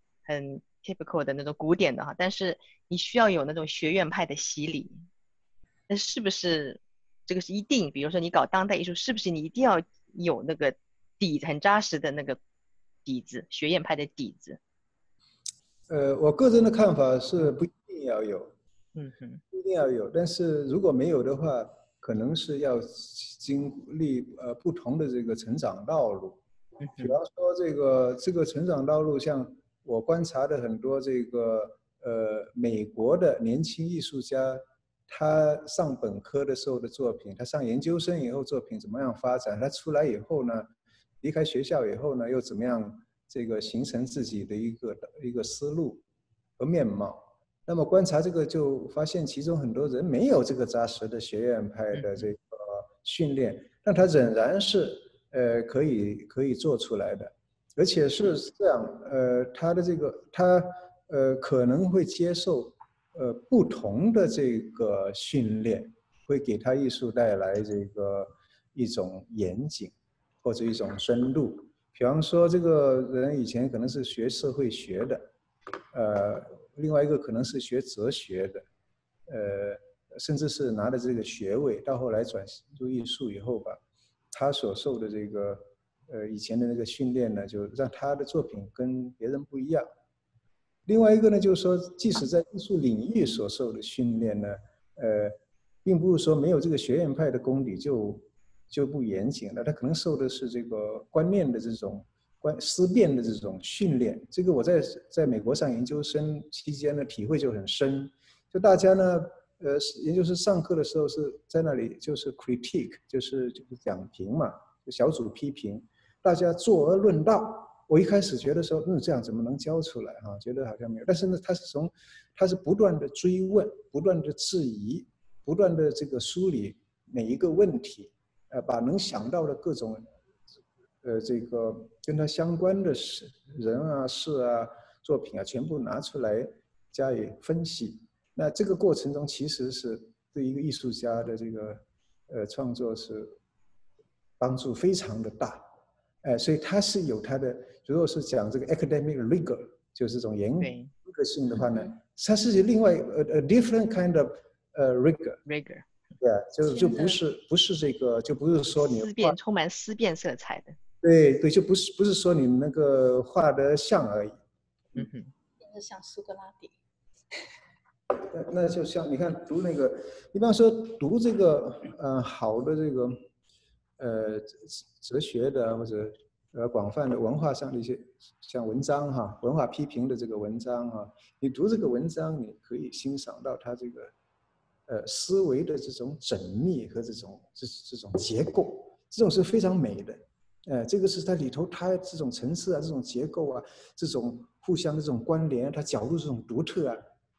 typical 的那种古典的哈，但是你需要有那种学院派的洗礼。那是不是这个是一定？比如说你搞当代艺术，是不是你一定要有那个底很扎实的那个底子，学院派的底子？ 我个人的看法是不一定要有， 不一定要有。但是如果没有的话，可能是要经历不同的这个成长道路。比方说这个成长道路，像我观察的很多这个美国的年轻艺术家，他上本科的时候的作品，他上研究生以后作品怎么样发展，他出来以后呢，离开学校以后呢，又怎么样这个形成自己的一个思路和面貌。那么观察这个就发现，其中很多人没有这个扎实的学院派的这个训练，但他仍然是可以做出来的，而且是这样，他的这个他可能会接受不同的这个训练，会给他艺术带来这个一种严谨或者一种深度。比方说，这个人以前可能是学社会学的，另外一个可能是学哲学的，甚至是拿了这个学位，到后来转入艺术以后吧，他所受的这个以前的那个训练呢，就让他的作品跟别人不一样。另外一个呢，就是说，即使在艺术领域所受的训练呢，并不是说没有这个学院派的功底就不严谨了，他可能受的是这个观念的这种思辨的这种训练。这个我在美国上研究生期间呢，体会就很深。就大家呢，研究生上课的时候是在那里就是 critique， 就是讲评嘛，就小组批评，大家坐而论道。我一开始觉得说，这样怎么能教出来哈？觉得好像没有。但是呢，他是不断的追问，不断的质疑，不断的这个梳理每一个问题，把能想到的各种这个跟他相关的人啊、事啊、作品啊，全部拿出来加以分析。那这个过程中，其实是对一个艺术家的这个创作是帮助非常的大。所以他是有他的，如果是讲这个 academic rigor， 就是这种严格性的话呢，它是另外a different kind of rigor。对，就不是这个，就不是说你充满思辨色彩的。 对，就不是说你那个画得像而已。 就是像苏格拉底。 那就像你看读那个，一般说读这个好的这个哲学的或者广泛的文化上的一些像文章哈，文化批评的这个文章哈，你读这个文章，你可以欣赏到它这个思维的这种缜密和这种结构，这种是非常美的。这个是它里头它这种层次啊，这种结构啊，这种互相的这种关联，它角度这种独特啊，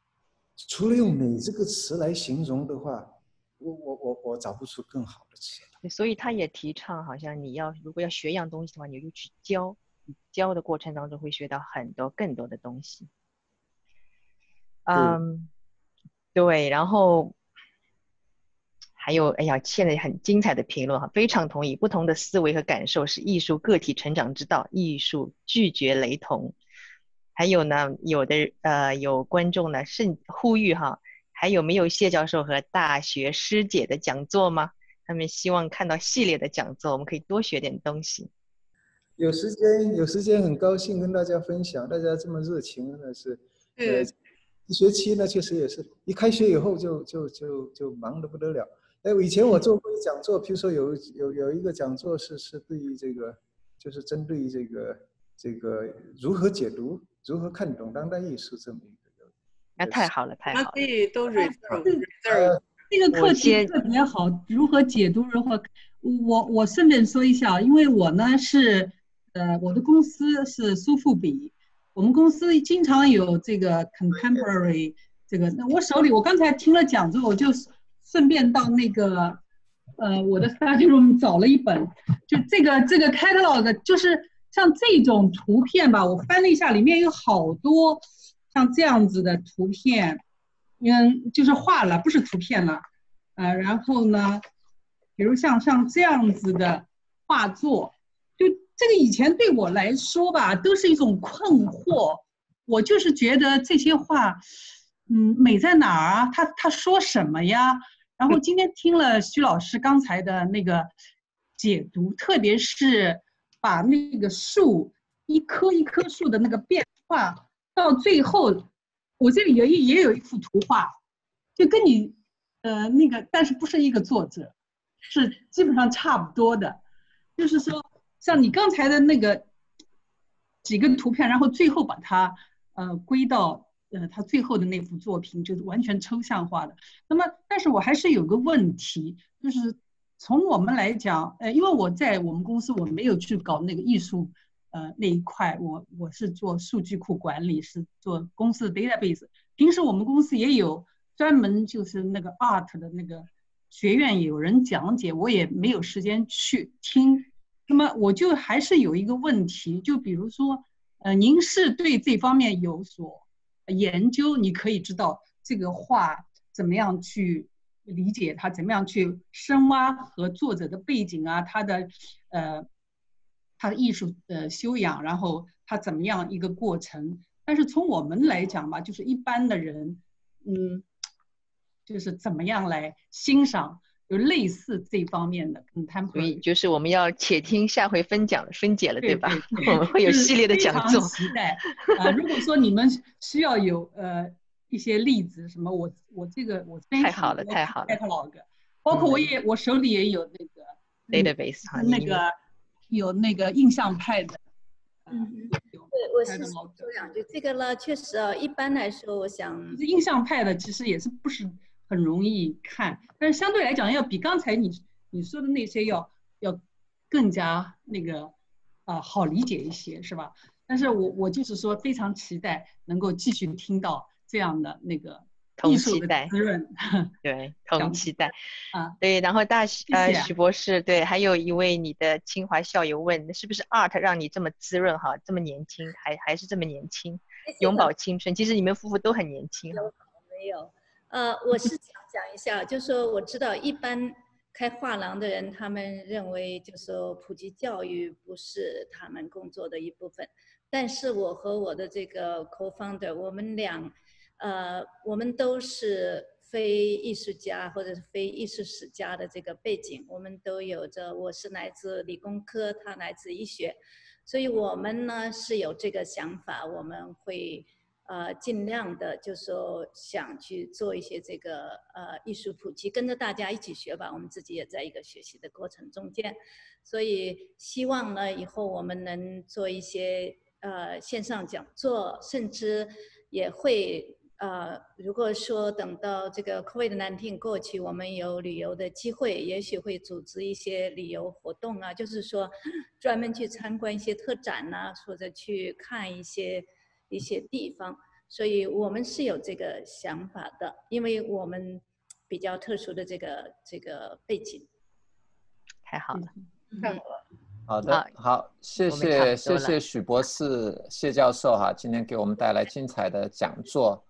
除了用美这个词来形容的话，我找不出更好的词了。 所以他也提倡，好像如果要学一样东西的话，你就去教，教的过程当中会学到更多的东西。对，然后还有，哎呀，现在很精彩的评论哈，非常同意。不同的思维和感受是艺术个体成长之道，艺术拒绝雷同。还有呢，有观众呢呼吁哈，还有没有谢教授和大学师姐的讲座吗？他们希望看到系列的讲座，我们可以多学点东西。 有时间很高兴跟大家分享，大家这么热情，真的是，一学期呢确实也是一开学以后就忙得不得了。以前我做过一讲座，譬如说有一个讲座是对于这个，就是针对于这个如何解读、如何看懂当代艺术这么一个。 那太好了，太好了。 可以都 reserve。 这个课题特别好，如何解读，如何我顺便说一下，因为我呢是我的公司是苏富比，我们公司经常有这个 contemporary 这个，那我刚才听了讲座，我就顺便到那个我的 study room 找了一本，就这个 catalog， 就是像这种图片吧，我翻了一下，里面有好多像这样子的图片，就是画了，不是图片了，然后呢，比如像这样子的画作，就这个以前对我来说吧，都是一种困惑，我就是觉得这些画，美在哪儿啊？他说什么呀？然后今天听了徐老师刚才的那个解读，特别是把那个树一棵一棵树的那个变化，到最后，我这里也有一幅图画，就跟你那个，但是不是一个作者，是基本上差不多的，就是说像你刚才的那个几个图片，然后最后把它归到他最后的那幅作品，就是完全抽象化的。那么，但是我还是有个问题，就是从我们来讲，因为我在我们公司我没有去搞那个艺术那一块，我是做数据库管理，是做公司的 database。平时我们公司也有专门就是那个 art 的那个学院有人讲解，我也没有时间去听。那么我就还是有一个问题，就比如说，您是对这方面有所研究，你可以知道这个画怎么样去理解它，怎么样去深挖和作者的背景啊，他的艺术修养，然后他怎么样一个过程。但是从我们来讲吧，就是一般的人，就是怎么样来欣赏有类似这方面的 contemporary。 所以就是我们要且听下回分解了，对吧？ 对我们会有系列的讲座。 非常期待如果说你们需要有一些例子，什么我这边太好了，太好了。 catalog， 包括我手里也有那个 database， 那个有那个印象派的。 对，我是说两句。这个呢，确实啊，一般来说，我想印象派的其实也是不是很容易看，但是相对来讲，要比刚才你说的那些要更加那个好理解一些，是吧？但是我就是说，非常期待能够继续听到这样的那个艺术的滋润。 对，同期待啊。 对，然后许博士，对，还有一位你的清华校友问，是不是 art 让你这么滋润哈，这么年轻，还是这么年轻，永葆青春？其实你们夫妇都很年轻哈。 没有，我是想讲一下，就是说我知道一般开画廊的人，他们认为就是说普及教育不是他们工作的一部分，但是我和我的这个 co-founder， 我们俩我们都是非艺术家或者是非艺术史家的这个背景，我们都有着，我是来自理工科，他来自医学，所以我们呢是有这个想法，我们会尽量的就是说想去做一些这个艺术普及，跟着大家一起学吧，我们自己也在一个学习的过程中间，所以希望呢以后我们能做一些线上讲座，甚至也会如果说等到这个 COVID-19 过去，我们有旅游的机会，也许会组织一些旅游活动啊，就是说专门去参观一些特展啊，或者去看一些地方。所以我们是有这个想法的，因为我们比较特殊的这个背景。 太好了， 太好了。 好的，好，谢谢许博士、谢教授哈，今天给我们带来精彩的讲座。